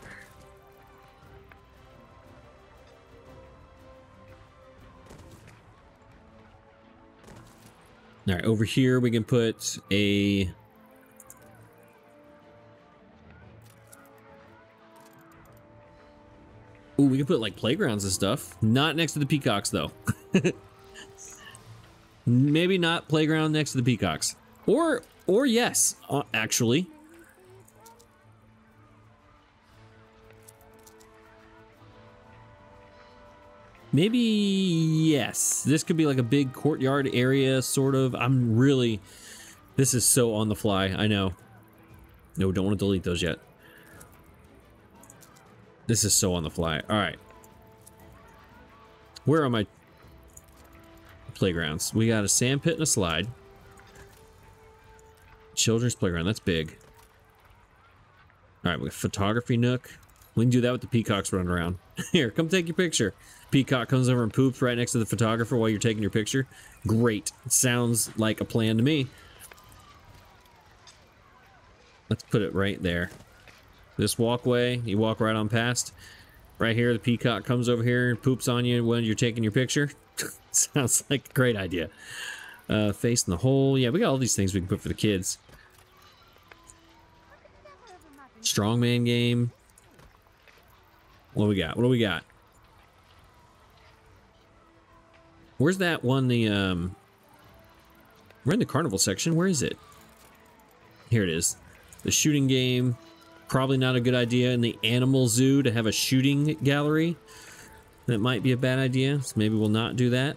Alright, over here we can put a... Ooh, we can put like playgrounds and stuff. Not next to the peacocks, though. Maybe not playground next to the peacocks. Or, or yes, uh, actually. Maybe yes. This could be like a big courtyard area, sort of. I'm really... This is so on the fly, I know. No, don't want to delete those yet. This is so on the fly. All right. Where are my playgrounds? We got a sand pit and a slide. Children's playground. That's big. All right, we got photography nook. We can do that with the peacocks running around. Here, come take your picture. Peacock comes over and poops right next to the photographer while you're taking your picture. Great. Sounds like a plan to me. Let's put it right there. This walkway, you walk right on past. Right here, the peacock comes over here and poops on you when you're taking your picture. Sounds like a great idea. Uh, face in the hole. Yeah, we got all these things we can put for the kids. Strongman game. What do we got? What do we got? Where's that one? The um, we're in the carnival section. Where is it? Here it is. The shooting game. Probably not a good idea in the animal zoo to have a shooting gallery. That might be a bad idea. So maybe we'll not do that.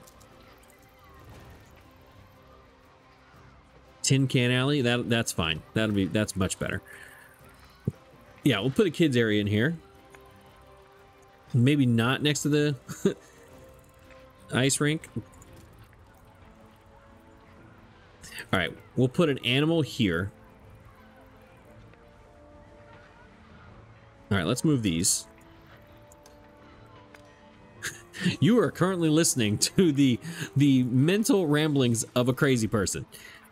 Tin Can Alley. That that's fine. That'll be that's much better. Yeah, we'll put a kids area in here. Maybe not next to the ice rink. All right, we'll put an animal here. All right, let's move these. You are currently listening to the the mental ramblings of a crazy person.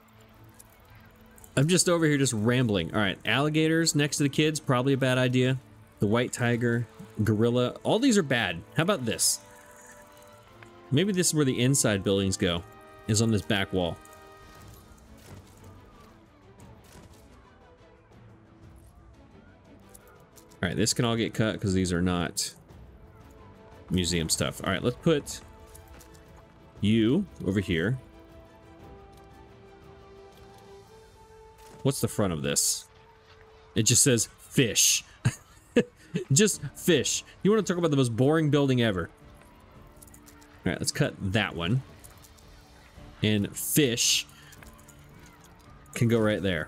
I'm just over here just rambling. All right, alligators next to the kids, probably a bad idea. The white tiger, gorilla, all these are bad. How about this? Maybe this is where the inside buildings go, is on this back wall. All right, this can all get cut because these are not museum stuff. All right, let's put you over here. What's the front of this? It just says fish. Just fish. You want to talk about the most boring building ever. All right, let's cut that one. And fish can go right there.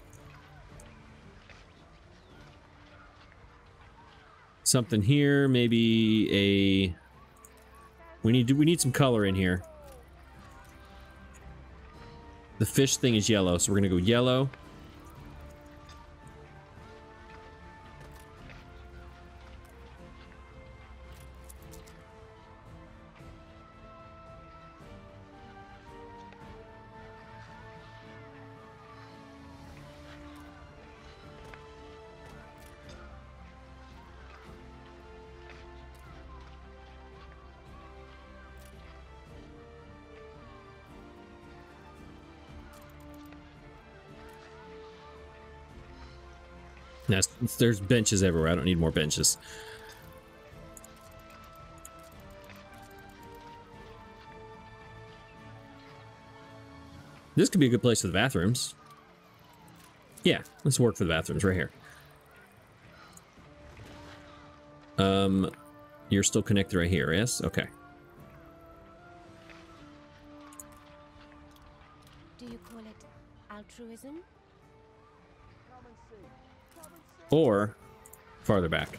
Something here, maybe a... We need we need some color in here. The fish thing is yellow, so we're gonna go yellow. Yes, there's benches everywhere. I don't need more benches. This could be a good place for the bathrooms. Yeah, let's work for the bathrooms right here. Um, you're still connected right here, yes? Okay. Do you call it altruism? Or farther back.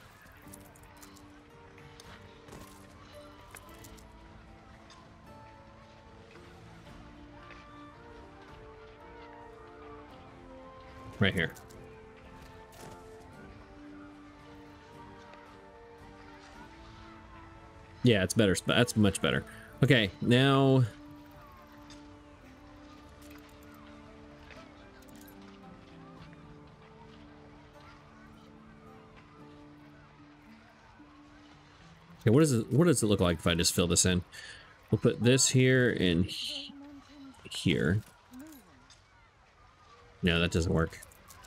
Right here. Yeah, it's better. That's much better. Okay, now... Okay, what does it what does it look like if I just fill this in? We'll put this here and he here. No, that doesn't work.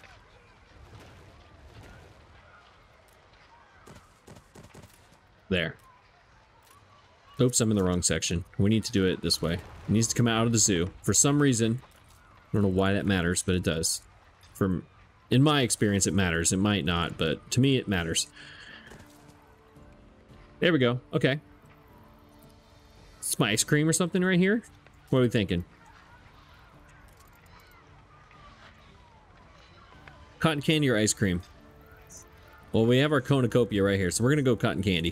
There. Oops, I'm in the wrong section. We need to do it this way. It needs to come out of the zoo. For some reason, I don't know why that matters, but it does. From in my experience, it matters. It might not, but to me, it matters. There we go. Okay. It's my ice cream or something right here? What are we thinking? Cotton candy or ice cream? Well, we have our cornucopia right here, so we're gonna go cotton candy.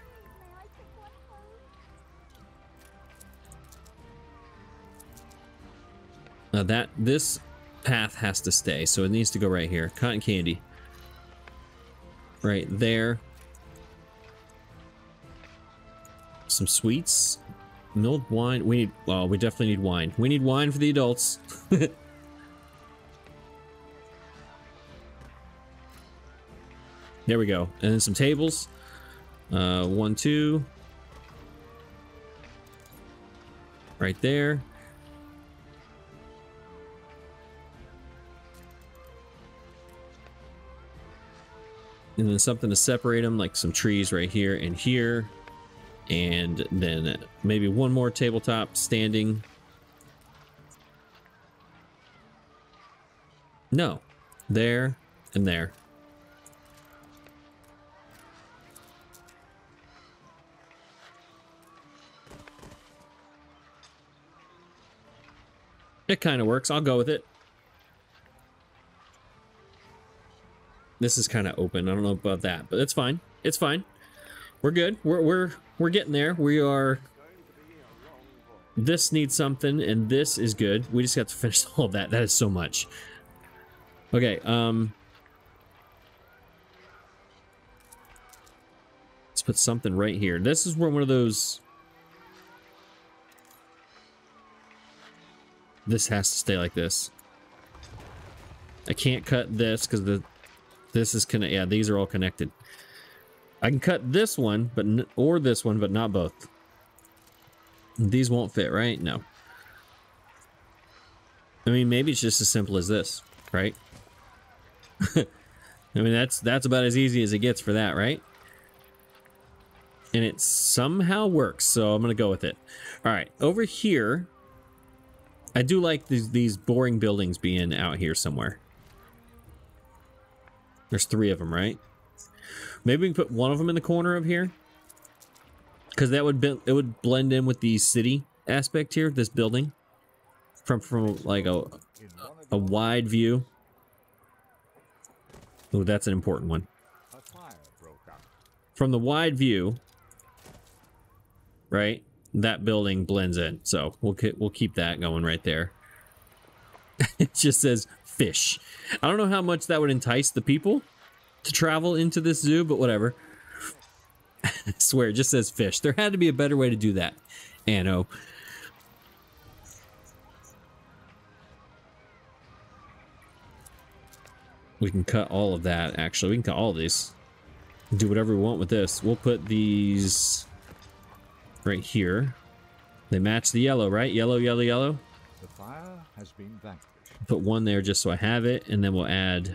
Now that, this path has to stay, so it needs to go right here. Cotton candy. Right there. Some sweets, milled wine. We need, well, we definitely need wine. We need wine for the adults. There we go. And then some tables. Uh, one, two. Right there. And then something to separate them, like some trees right here and here. And then maybe one more tabletop standing. No, there and there. It kind of works. I'll go with it. This is kind of open. I don't know about that, but it's fine. It's fine. We're good. We're we're we're getting there. We are. This needs something, and this is good. We just got to finish all of that. That is so much. Okay. Um. Let's put something right here. This is where one of those. This has to stay like this. I can't cut this because the this is connect. Yeah, these are all connected. I can cut this one, but n or this one, but not both. These won't fit, right? No. I mean, maybe it's just as simple as this, right? I mean, that's that's about as easy as it gets for that, right? And it somehow works, so I'm gonna go with it. All right, over here. I do like these, these boring buildings being out here somewhere. There's three of them, right? Maybe we can put one of them in the corner of here. Because that would be, it would blend in with the city aspect here, this building. From, from like a, a wide view. Oh, that's an important one. From the wide view, right? That building blends in, so we'll we'll keep that going right there. It just says fish. I don't know how much that would entice the people to travel into this zoo, but whatever. I swear, it just says fish. There had to be a better way to do that. Anno. We can cut all of that, actually. We can cut all of these. Do whatever we want with this. We'll put these right here. They match the yellow, right? Yellow, yellow, yellow. The fire has been vanquished. Put one there just so I have it, and then we'll add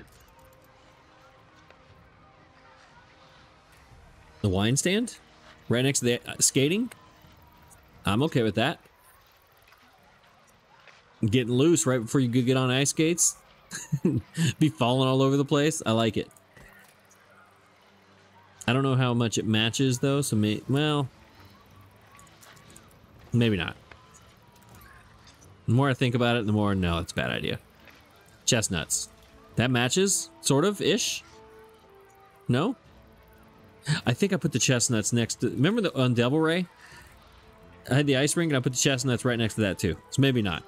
the wine stand right next to the uh, skating. I'm okay with that. Getting loose right before you get on ice skates. Be falling all over the place. I like it. I don't know how much it matches though, so may well, maybe not. The more I think about it, the more no, it's a bad idea. Chestnuts. That matches, sort of ish. No? I think I put the chestnuts next to. Remember the on Devil Ray? I had the ice rink and I put the chestnuts right next to that too. So maybe not.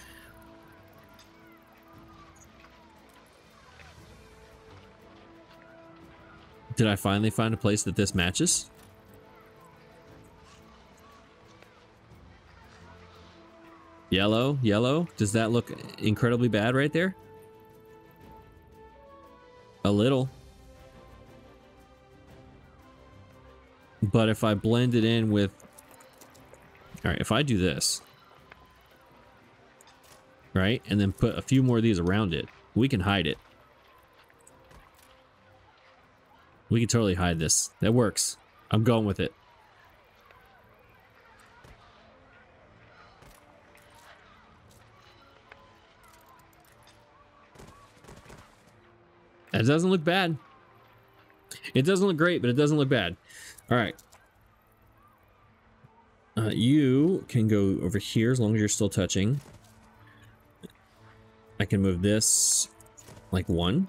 Did I finally find a place that this matches? Yellow, yellow. Does that look incredibly bad right there? A little. But if I blend it in with... All right, if I do this, right, and then put a few more of these around it, we can hide it. We can totally hide this. That works. I'm going with it. That doesn't look bad. It doesn't look great, but it doesn't look bad. All right. Uh, you can go over here as long as you're still touching. I can move this like one.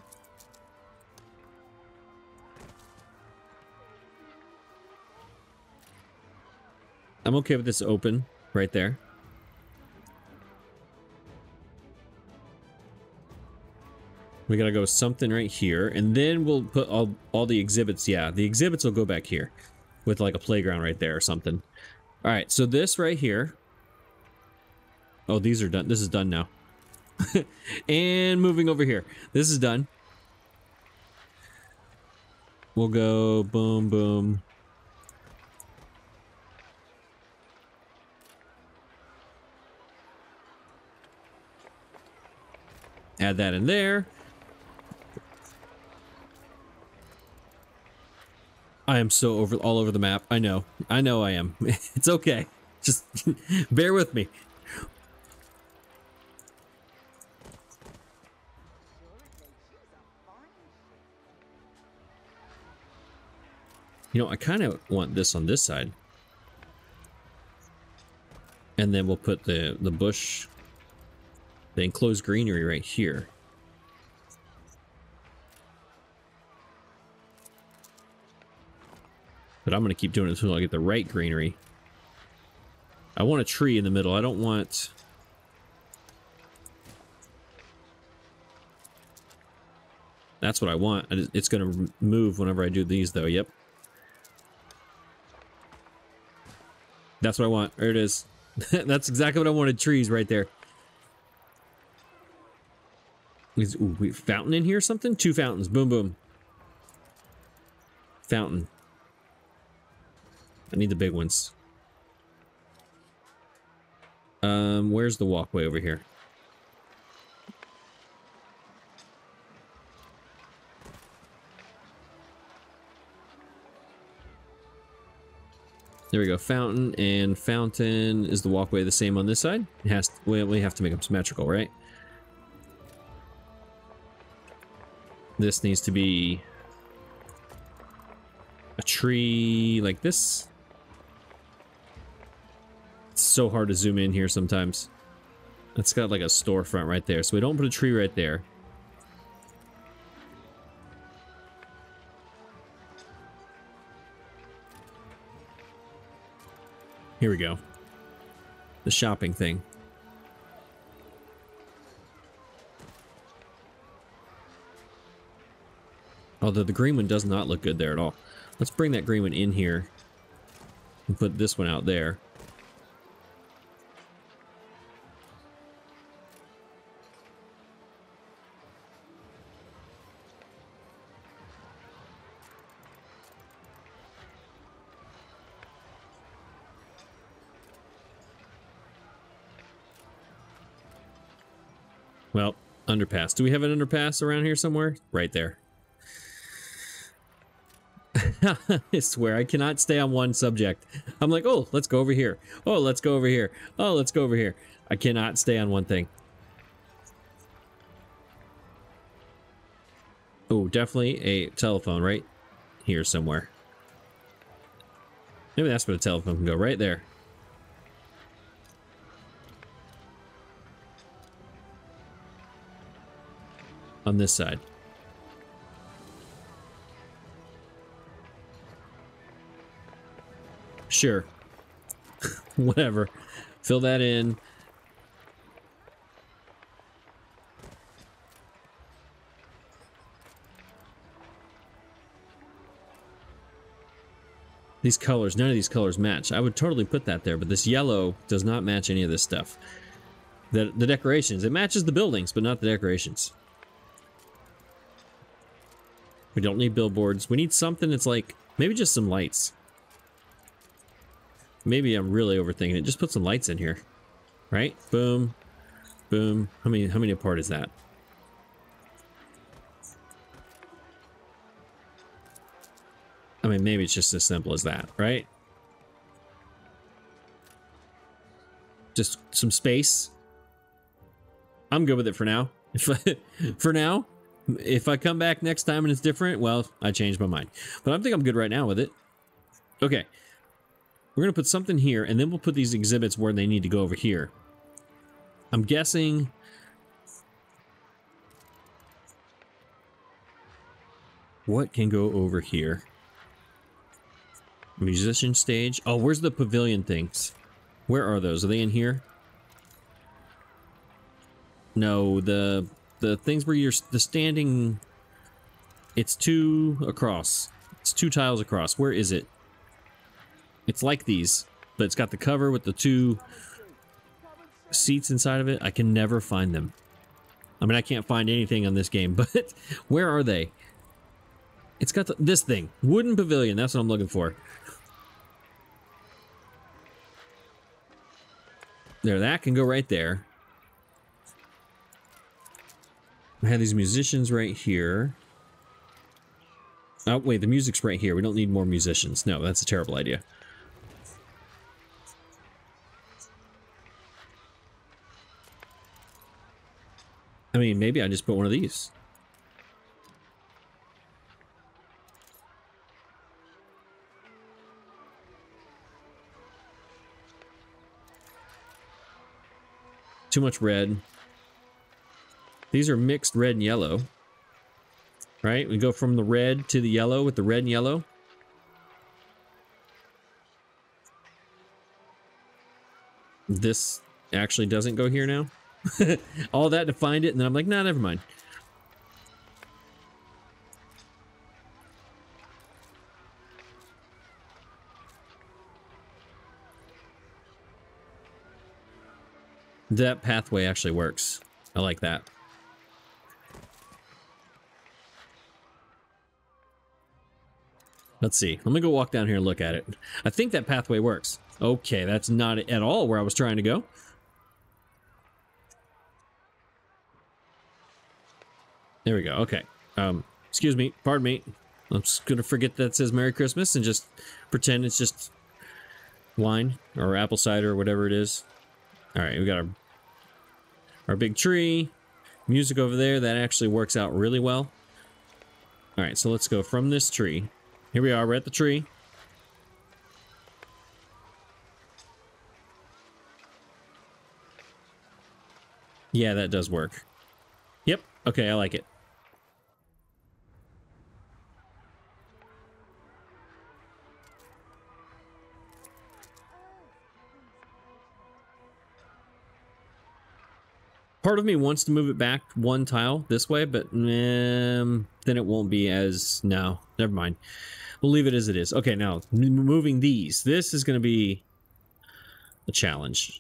I'm okay with this open right there. We gotta go something right here, and then we'll put all, all the exhibits. Yeah, the exhibits will go back here with like a playground right there or something. All right, so this right here. Oh, these are done. This is done now. And moving over here. This is done. We'll go boom, boom. Add that in there. I am so over all over the map. I know. I know I am. It's okay. Just bear with me. You know, I kind of want this on this side. And then we'll put the, the bush, the enclosed greenery right here. But I'm going to keep doing it until I get the right greenery. I want a tree in the middle. I don't want... That's what I want. It's going to move whenever I do these, though. Yep. That's what I want. There it is. That's exactly what I wanted. Trees right there. Is, ooh, we, fountain in here or something? Two fountains. Boom, boom. Fountain. I need the big ones. Um, where's the walkway over here? There we go. Fountain and fountain. Is the walkway the same on this side? It has to, well, we have to make them symmetrical, right? This needs to be a tree like this. It's so hard to zoom in here sometimes. It's got like a storefront right there, so we don't put a tree right there. Here we go. The shopping thing. Although the green one does not look good there at all. Let's bring that green one in here and put this one out there. Well, underpass. Do we have an underpass around here somewhere? Right there. I swear, I cannot stay on one subject. I'm like, oh, let's go over here. Oh, let's go over here. Oh, let's go over here. I cannot stay on one thing. Oh, definitely a telephone right here somewhere. Maybe that's where the telephone can go, right there. On this side. Sure. Whatever. Fill that in. These colors, none of these colors match. I would totally put that there, but this yellow does not match any of this stuff. The, the decorations, it matches the buildings, but not the decorations. We don't need billboards. We need something that's like, maybe just some lights. Maybe I'm really overthinking it. Just put some lights in here. Right? Boom. Boom. How many, how many apart is that? I mean, maybe it's just as simple as that, right? Just some space. I'm good with it for now. If I, for now, if I come back next time and it's different, well, I changed my mind. But I think I'm good right now with it. Okay. We're going to put something here, and then we'll put these exhibits where they need to go over here. I'm guessing... what can go over here? Musician stage. Oh, where's the pavilion things? Where are those? Are they in here? No, the the things where you're the standing. It's two across. It's two tiles across. Where is it? It's like these, but it's got the cover with the two seats inside of it. I can never find them. I mean, I can't find anything on this game, but where are they? It's got the, this thing. Wooden pavilion. That's what I'm looking for. There, that can go right there. I have these musicians right here. Oh, wait, the music's right here. We don't need more musicians. No, that's a terrible idea. I mean, maybe I just put one of these. Too much red. These are mixed red and yellow. Right? We go from the red to the yellow with the red and yellow. This actually doesn't go here now. All that to find it, and then I'm like, nah, never mind. That pathway actually works. I like that. Let's see. Let me go walk down here and look at it. I think that pathway works. Okay, that's not at all where I was trying to go. There we go. Okay. Um, excuse me. Pardon me. I'm just gonna forget that says Merry Christmas and just pretend it's just wine or apple cider or whatever it is. All right, we got our our big tree. Music over there. That actually works out really well. All right, so let's go from this tree. Here we are. We're at the tree. Yeah, that does work. Yep. Okay, I like it. Part of me wants to move it back one tile this way, but um, then it won't be as... No, never mind. We'll leave it as it is. Okay, now, moving these. This is going to be a challenge.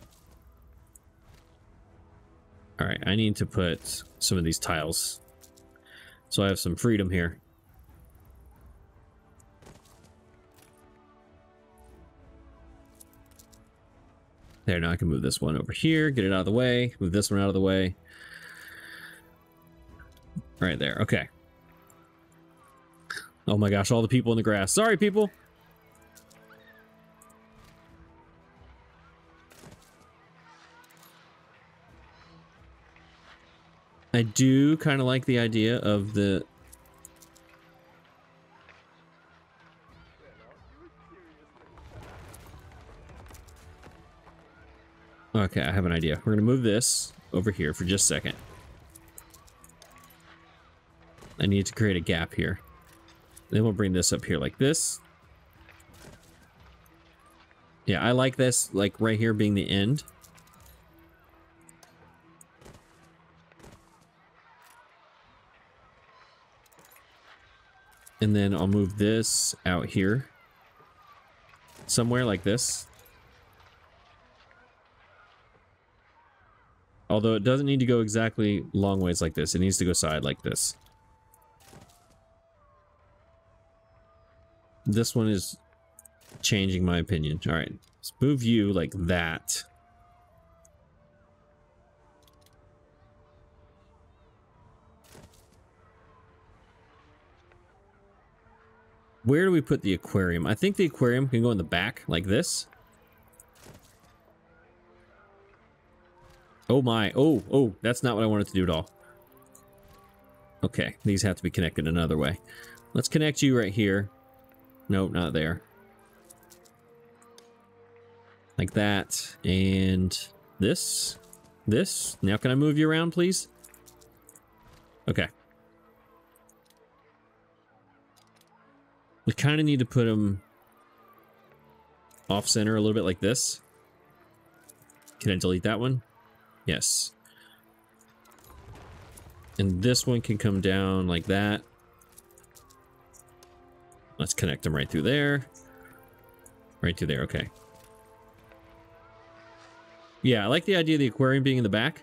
All right, I need to put some of these tiles so I have some freedom here. There, now I can move this one over here, get it out of the way, move this one out of the way. Right there, okay. Oh my gosh, all the people in the grass. Sorry, people! I do kind of like the idea of the... Okay, I have an idea. We're going to move this over here for just a second. I need to create a gap here. Then we'll bring this up here like this. Yeah, I like this, like right here being the end. And then I'll move this out here. Somewhere like this. Although it doesn't need to go exactly long ways like this. It needs to go side like this. This one is changing my opinion. All right, let's move you like that. Where do we put the aquarium? I think the aquarium can go in the back like this. Oh my, oh, oh, that's not what I wanted to do at all. Okay, these have to be connected another way. Let's connect you right here. Nope, not there. Like that, and this, this. Now can I move you around, please? Okay. We kind of need to put them off center a little bit like this. Can I delete that one? Yes. And this one can come down like that. Let's connect them right through there. Right through there, okay. Yeah, I like the idea of the aquarium being in the back.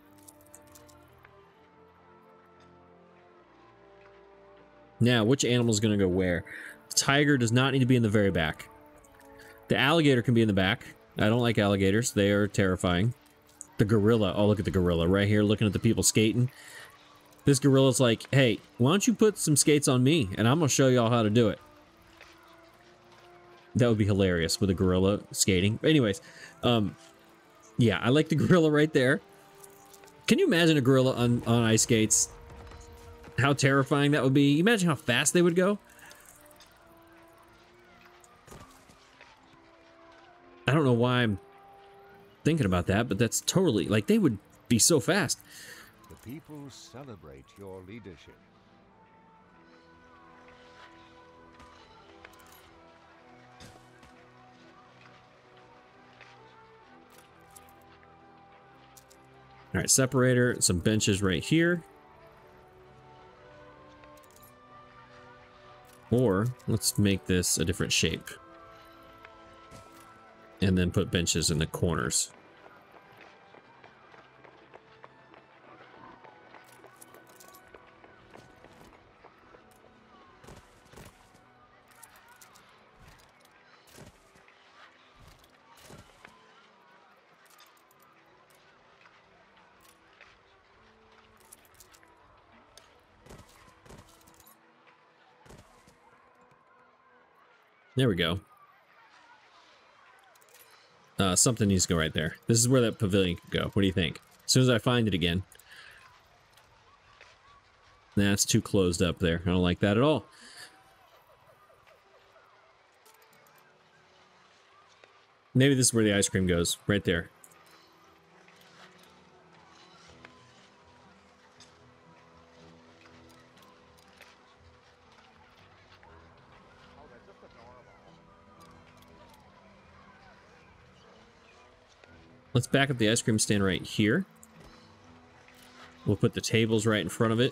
Now, which animal is going to go where? The tiger does not need to be in the very back. The alligator can be in the back. I don't like alligators. They are terrifying. The gorilla. Oh, look at the gorilla right here looking at the people skating. This gorilla's like, hey, why don't you put some skates on me and I'm gonna show y'all how to do it. That would be hilarious with a gorilla skating. Anyways, um, yeah, I like the gorilla right there. Can you imagine a gorilla on, on ice skates? How terrifying that would be. Imagine how fast they would go. I don't know why I'm thinking about that, but that's totally, like, they would be so fast. The people celebrate your leadership. All right, separator, some benches right here. Or let's make this a different shape. And then put benches in the corners. There we go. Uh, something needs to go right there. This is where that pavilion could go. What do you think? As soon as I find it again. That's too closed up there. I don't like that at all. Maybe this is where the ice cream goes. Right there. Let's back up the ice cream stand right here. We'll put the tables right in front of it.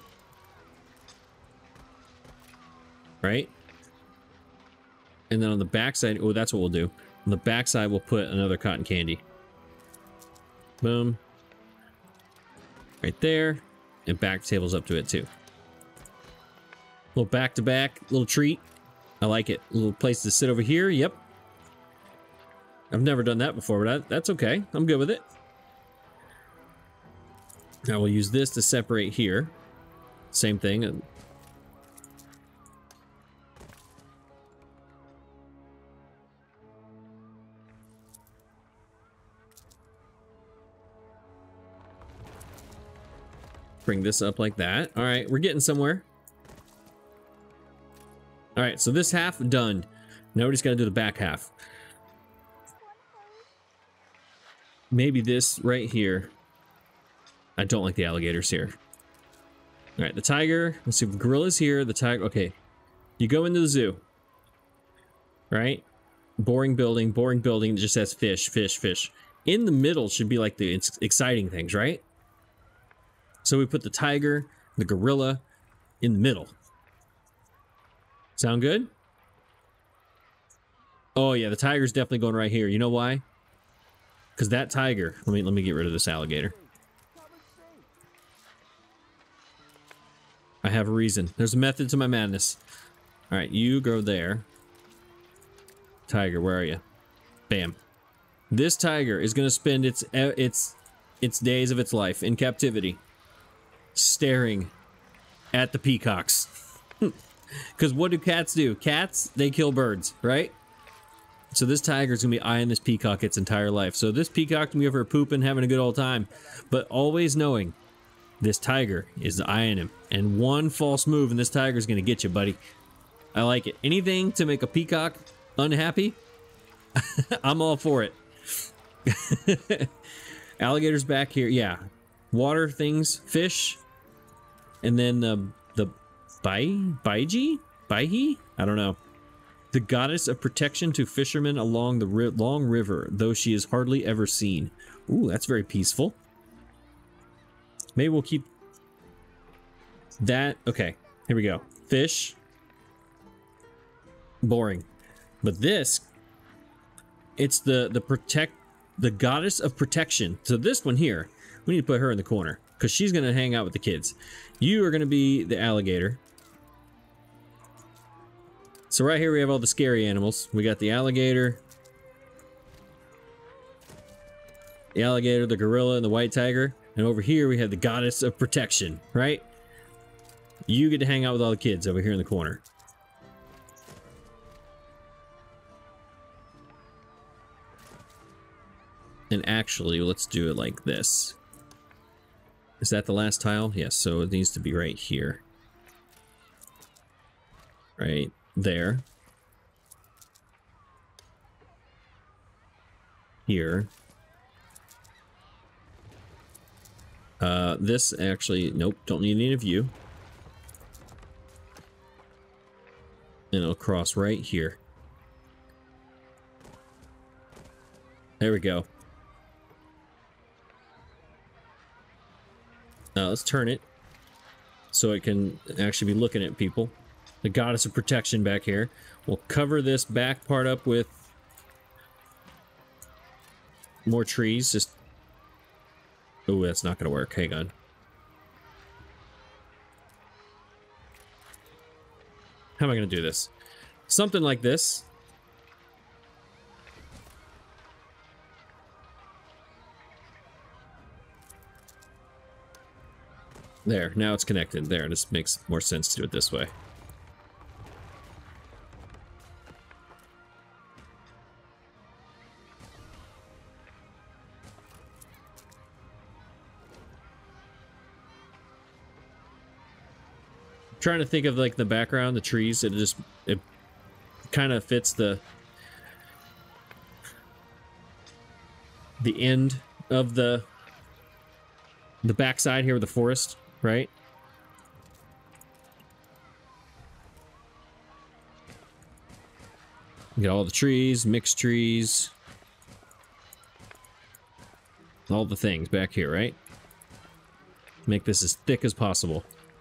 Right? And then on the back side, oh, that's what we'll do. On the back side, we'll put another cotton candy. Boom. Right there. And back tables up to it too. Little back to back, little treat. I like it. Little place to sit over here. Yep. I've never done that before, but I, that's okay. I'm good with it. Now we'll use this to separate here. Same thing. Bring this up like that. All right, we're getting somewhere. All right, so this half done. Now we just got to do the back half. Maybe this right here. I don't like the alligators here. All right, the tiger. Let's see, the gorilla's here. The tiger. Okay, you go into the zoo. Right? Boring building, boring building. It just says fish, fish, fish. In the middle should be like the exciting things, right? So we put the tiger, the gorilla in the middle. Sound good? Oh yeah, the tiger's definitely going right here. You know why? Because that tiger, let me let me get rid of this alligator. I have a reason. There's a method to my madness. All right, you go there. Tiger, where are you? Bam. This tiger is going to spend its its its days of its life in captivity, staring at the peacocks. Because what do cats do? Cats, they kill birds, right? So this tiger's gonna be eyeing this peacock its entire life. So this peacock can be over pooping, having a good old time, but always knowing this tiger is eyeing him. And one false move and this tiger's gonna get you, buddy. I like it. Anything to make a peacock unhappy, I'm all for it. Alligators back here, yeah. Water things, fish, and then the the bai baiji baihi. I don't know. The goddess of protection to fishermen along the ri long river, though she is hardly ever seen. Ooh, that's very peaceful. Maybe we'll keep that. Okay, here we go. Fish. Boring. But this, it's the the protect the goddess of protection. So this one here, we need to put her in the corner because she's gonna hang out with the kids. You are gonna be the alligator. So right here we have all the scary animals. We got the alligator, the alligator, the gorilla, and the white tiger. And over here we have the goddess of protection, right? You get to hang out with all the kids over here in the corner. And actually, let's do it like this. Is that the last tile? Yes, so it needs to be right here. Right there. Here. Uh, this actually, nope, don't need any of you. And it'll cross right here. There we go. Now let's turn it so it can actually be looking at people. The goddess of protection back here. We'll cover this back part up with more trees. Just, oh, that's not gonna work. Hang on. How am I gonna do this? Something like this. There, now it's connected. There, this makes more sense to do it this way. I'm trying to think of like the background, the trees. It just it kind of fits the the end of the the backside here with the forest. Right? You got all the trees, mixed trees. All the things back here, right? Make this as thick as possible.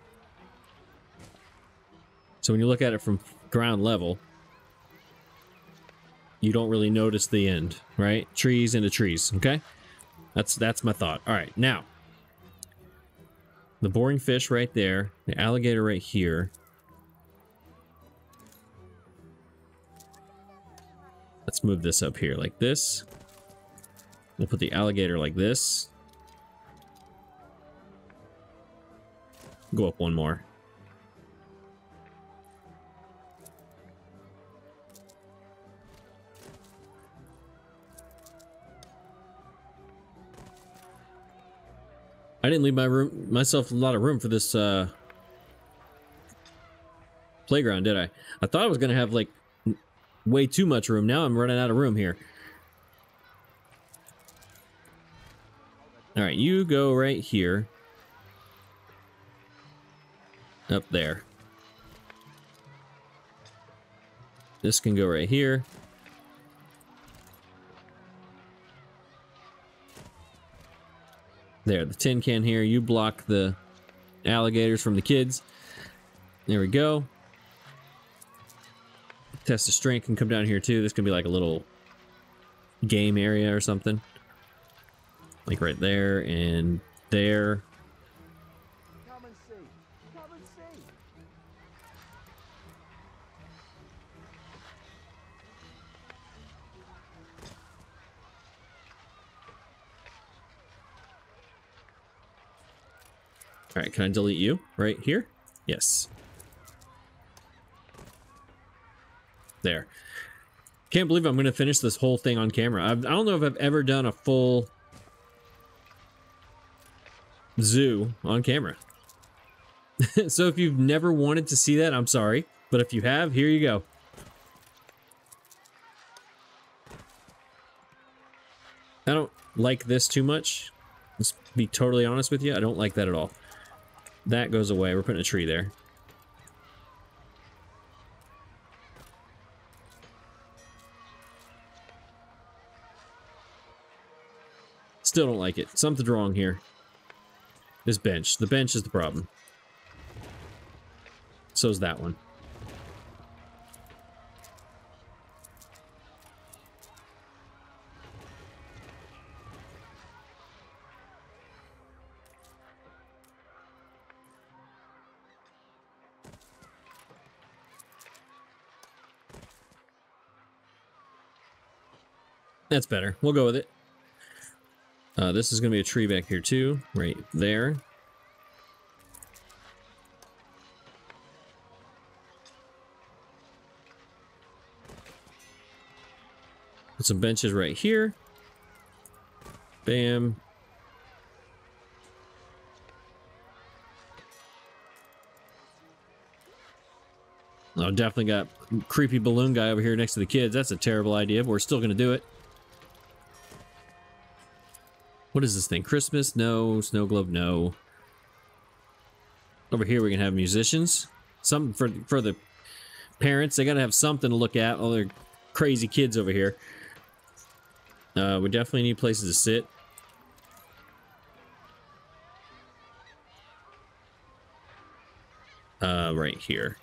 So when you look at it from ground level, you don't really notice the end, right? Trees into trees, okay? That's that's my thought. All right, now. The boring fish right there, the alligator right here. Let's move this up here like this. We'll put the alligator like this. Go up one more. I didn't leave my room myself a lot of room for this uh, playground, did I? I thought I was gonna have like way too much room. Now I'm running out of room here. All right, you go right here, up there. This can go right here. There, the tin can here. You block the alligators from the kids. There we go. Test of strength can come down here too. This could be like a little game area or something. Like right there and there. Come and see. Come and see. All right, can I delete you right here? Yes. There. Can't believe I'm going to finish this whole thing on camera. I've, I don't know if I've ever done a full zoo on camera. So if you've never wanted to see that, I'm sorry. But if you have, here you go. I don't like this too much. Let's be totally honest with you. I don't like that at all. That goes away. We're putting a tree there. Still don't like it. Something's wrong here. This bench. The bench is the problem. So's that one. That's better. We'll go with it. Uh, this is going to be a tree back here too, right there. Put some benches right here. Bam. Oh, definitely got creepy balloon guy over here next to the kids. That's a terrible idea, but we're still going to do it. What is this thing? Christmas? No. Snow globe? No. Over here we can have musicians. Something for, for the parents. They got to have something to look at. All their crazy kids over here. Uh, we definitely need places to sit. Uh, right here.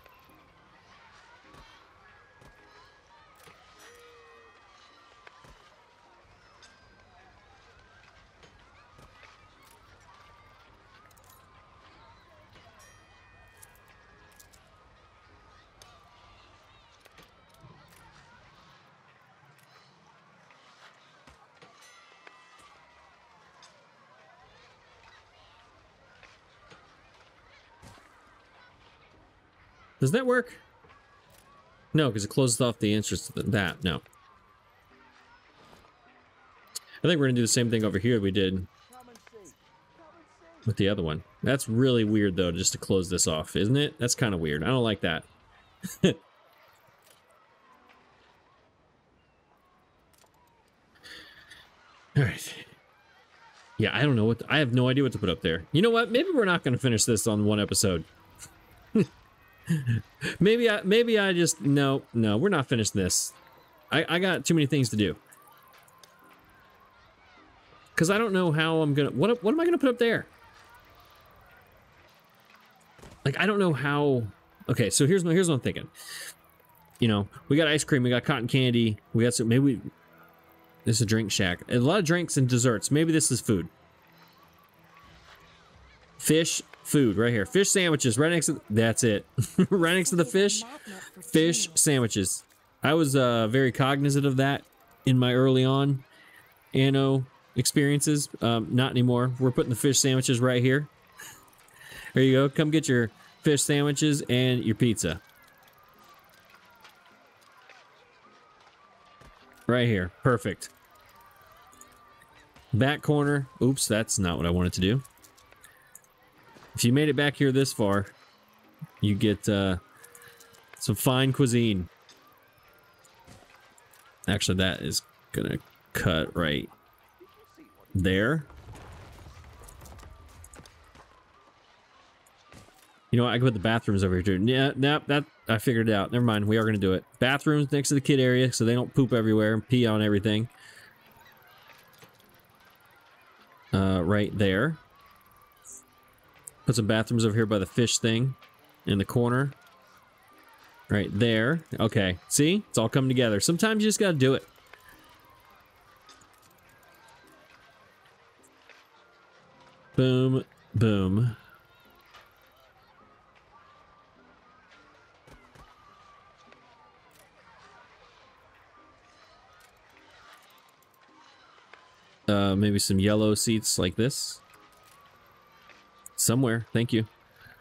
Does that work? No, because it closes off the entrance to that. No. I think we're going to do the same thing over here we did with the other one. That's really weird, though, just to close this off, isn't it? That's kind of weird. I don't like that. All right. Yeah, I don't know what... To, I have no idea what to put up there. You know what? Maybe we're not going to finish this on one episode. maybe I maybe I just no no we're not finished this. I, I got too many things to do. Cause I don't know how I'm gonna what what am I gonna put up there? Like I don't know how. Okay, so here's my here's what I'm thinking. You know, we got ice cream, we got cotton candy, we got some maybe we, this is a drink shack. A lot of drinks and desserts. Maybe this is food. Fish. Food right here. Fish sandwiches right next to... That's it. Right next to the fish. Fish sandwiches. I was uh, very cognizant of that in my early on Anno experiences. Um, not anymore. We're putting the fish sandwiches right here. There you go. Come get your fish sandwiches and your pizza. Right here. Perfect. Back corner. Oops, that's not what I wanted to do. If you made it back here this far, you get uh, some fine cuisine. Actually, that is gonna cut right there. You know what? I can put the bathrooms over here too. Yeah, nope, that I figured it out. Never mind. We are gonna do it. Bathrooms next to the kid area, so they don't poop everywhere and pee on everything. Uh, right there. Put some bathrooms over here by the fish thing in the corner. Right there. Okay. See? It's all coming together. Sometimes you just gotta do it. Boom. Boom. Uh, maybe some yellow seats like this. Somewhere. Thank you.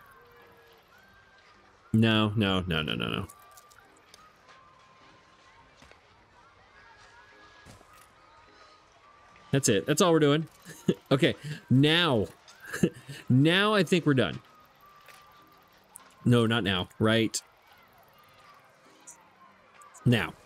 No, no, no, no, no, no. That's it. That's all we're doing. Okay, now. Now I think we're done. No, not now. Right now.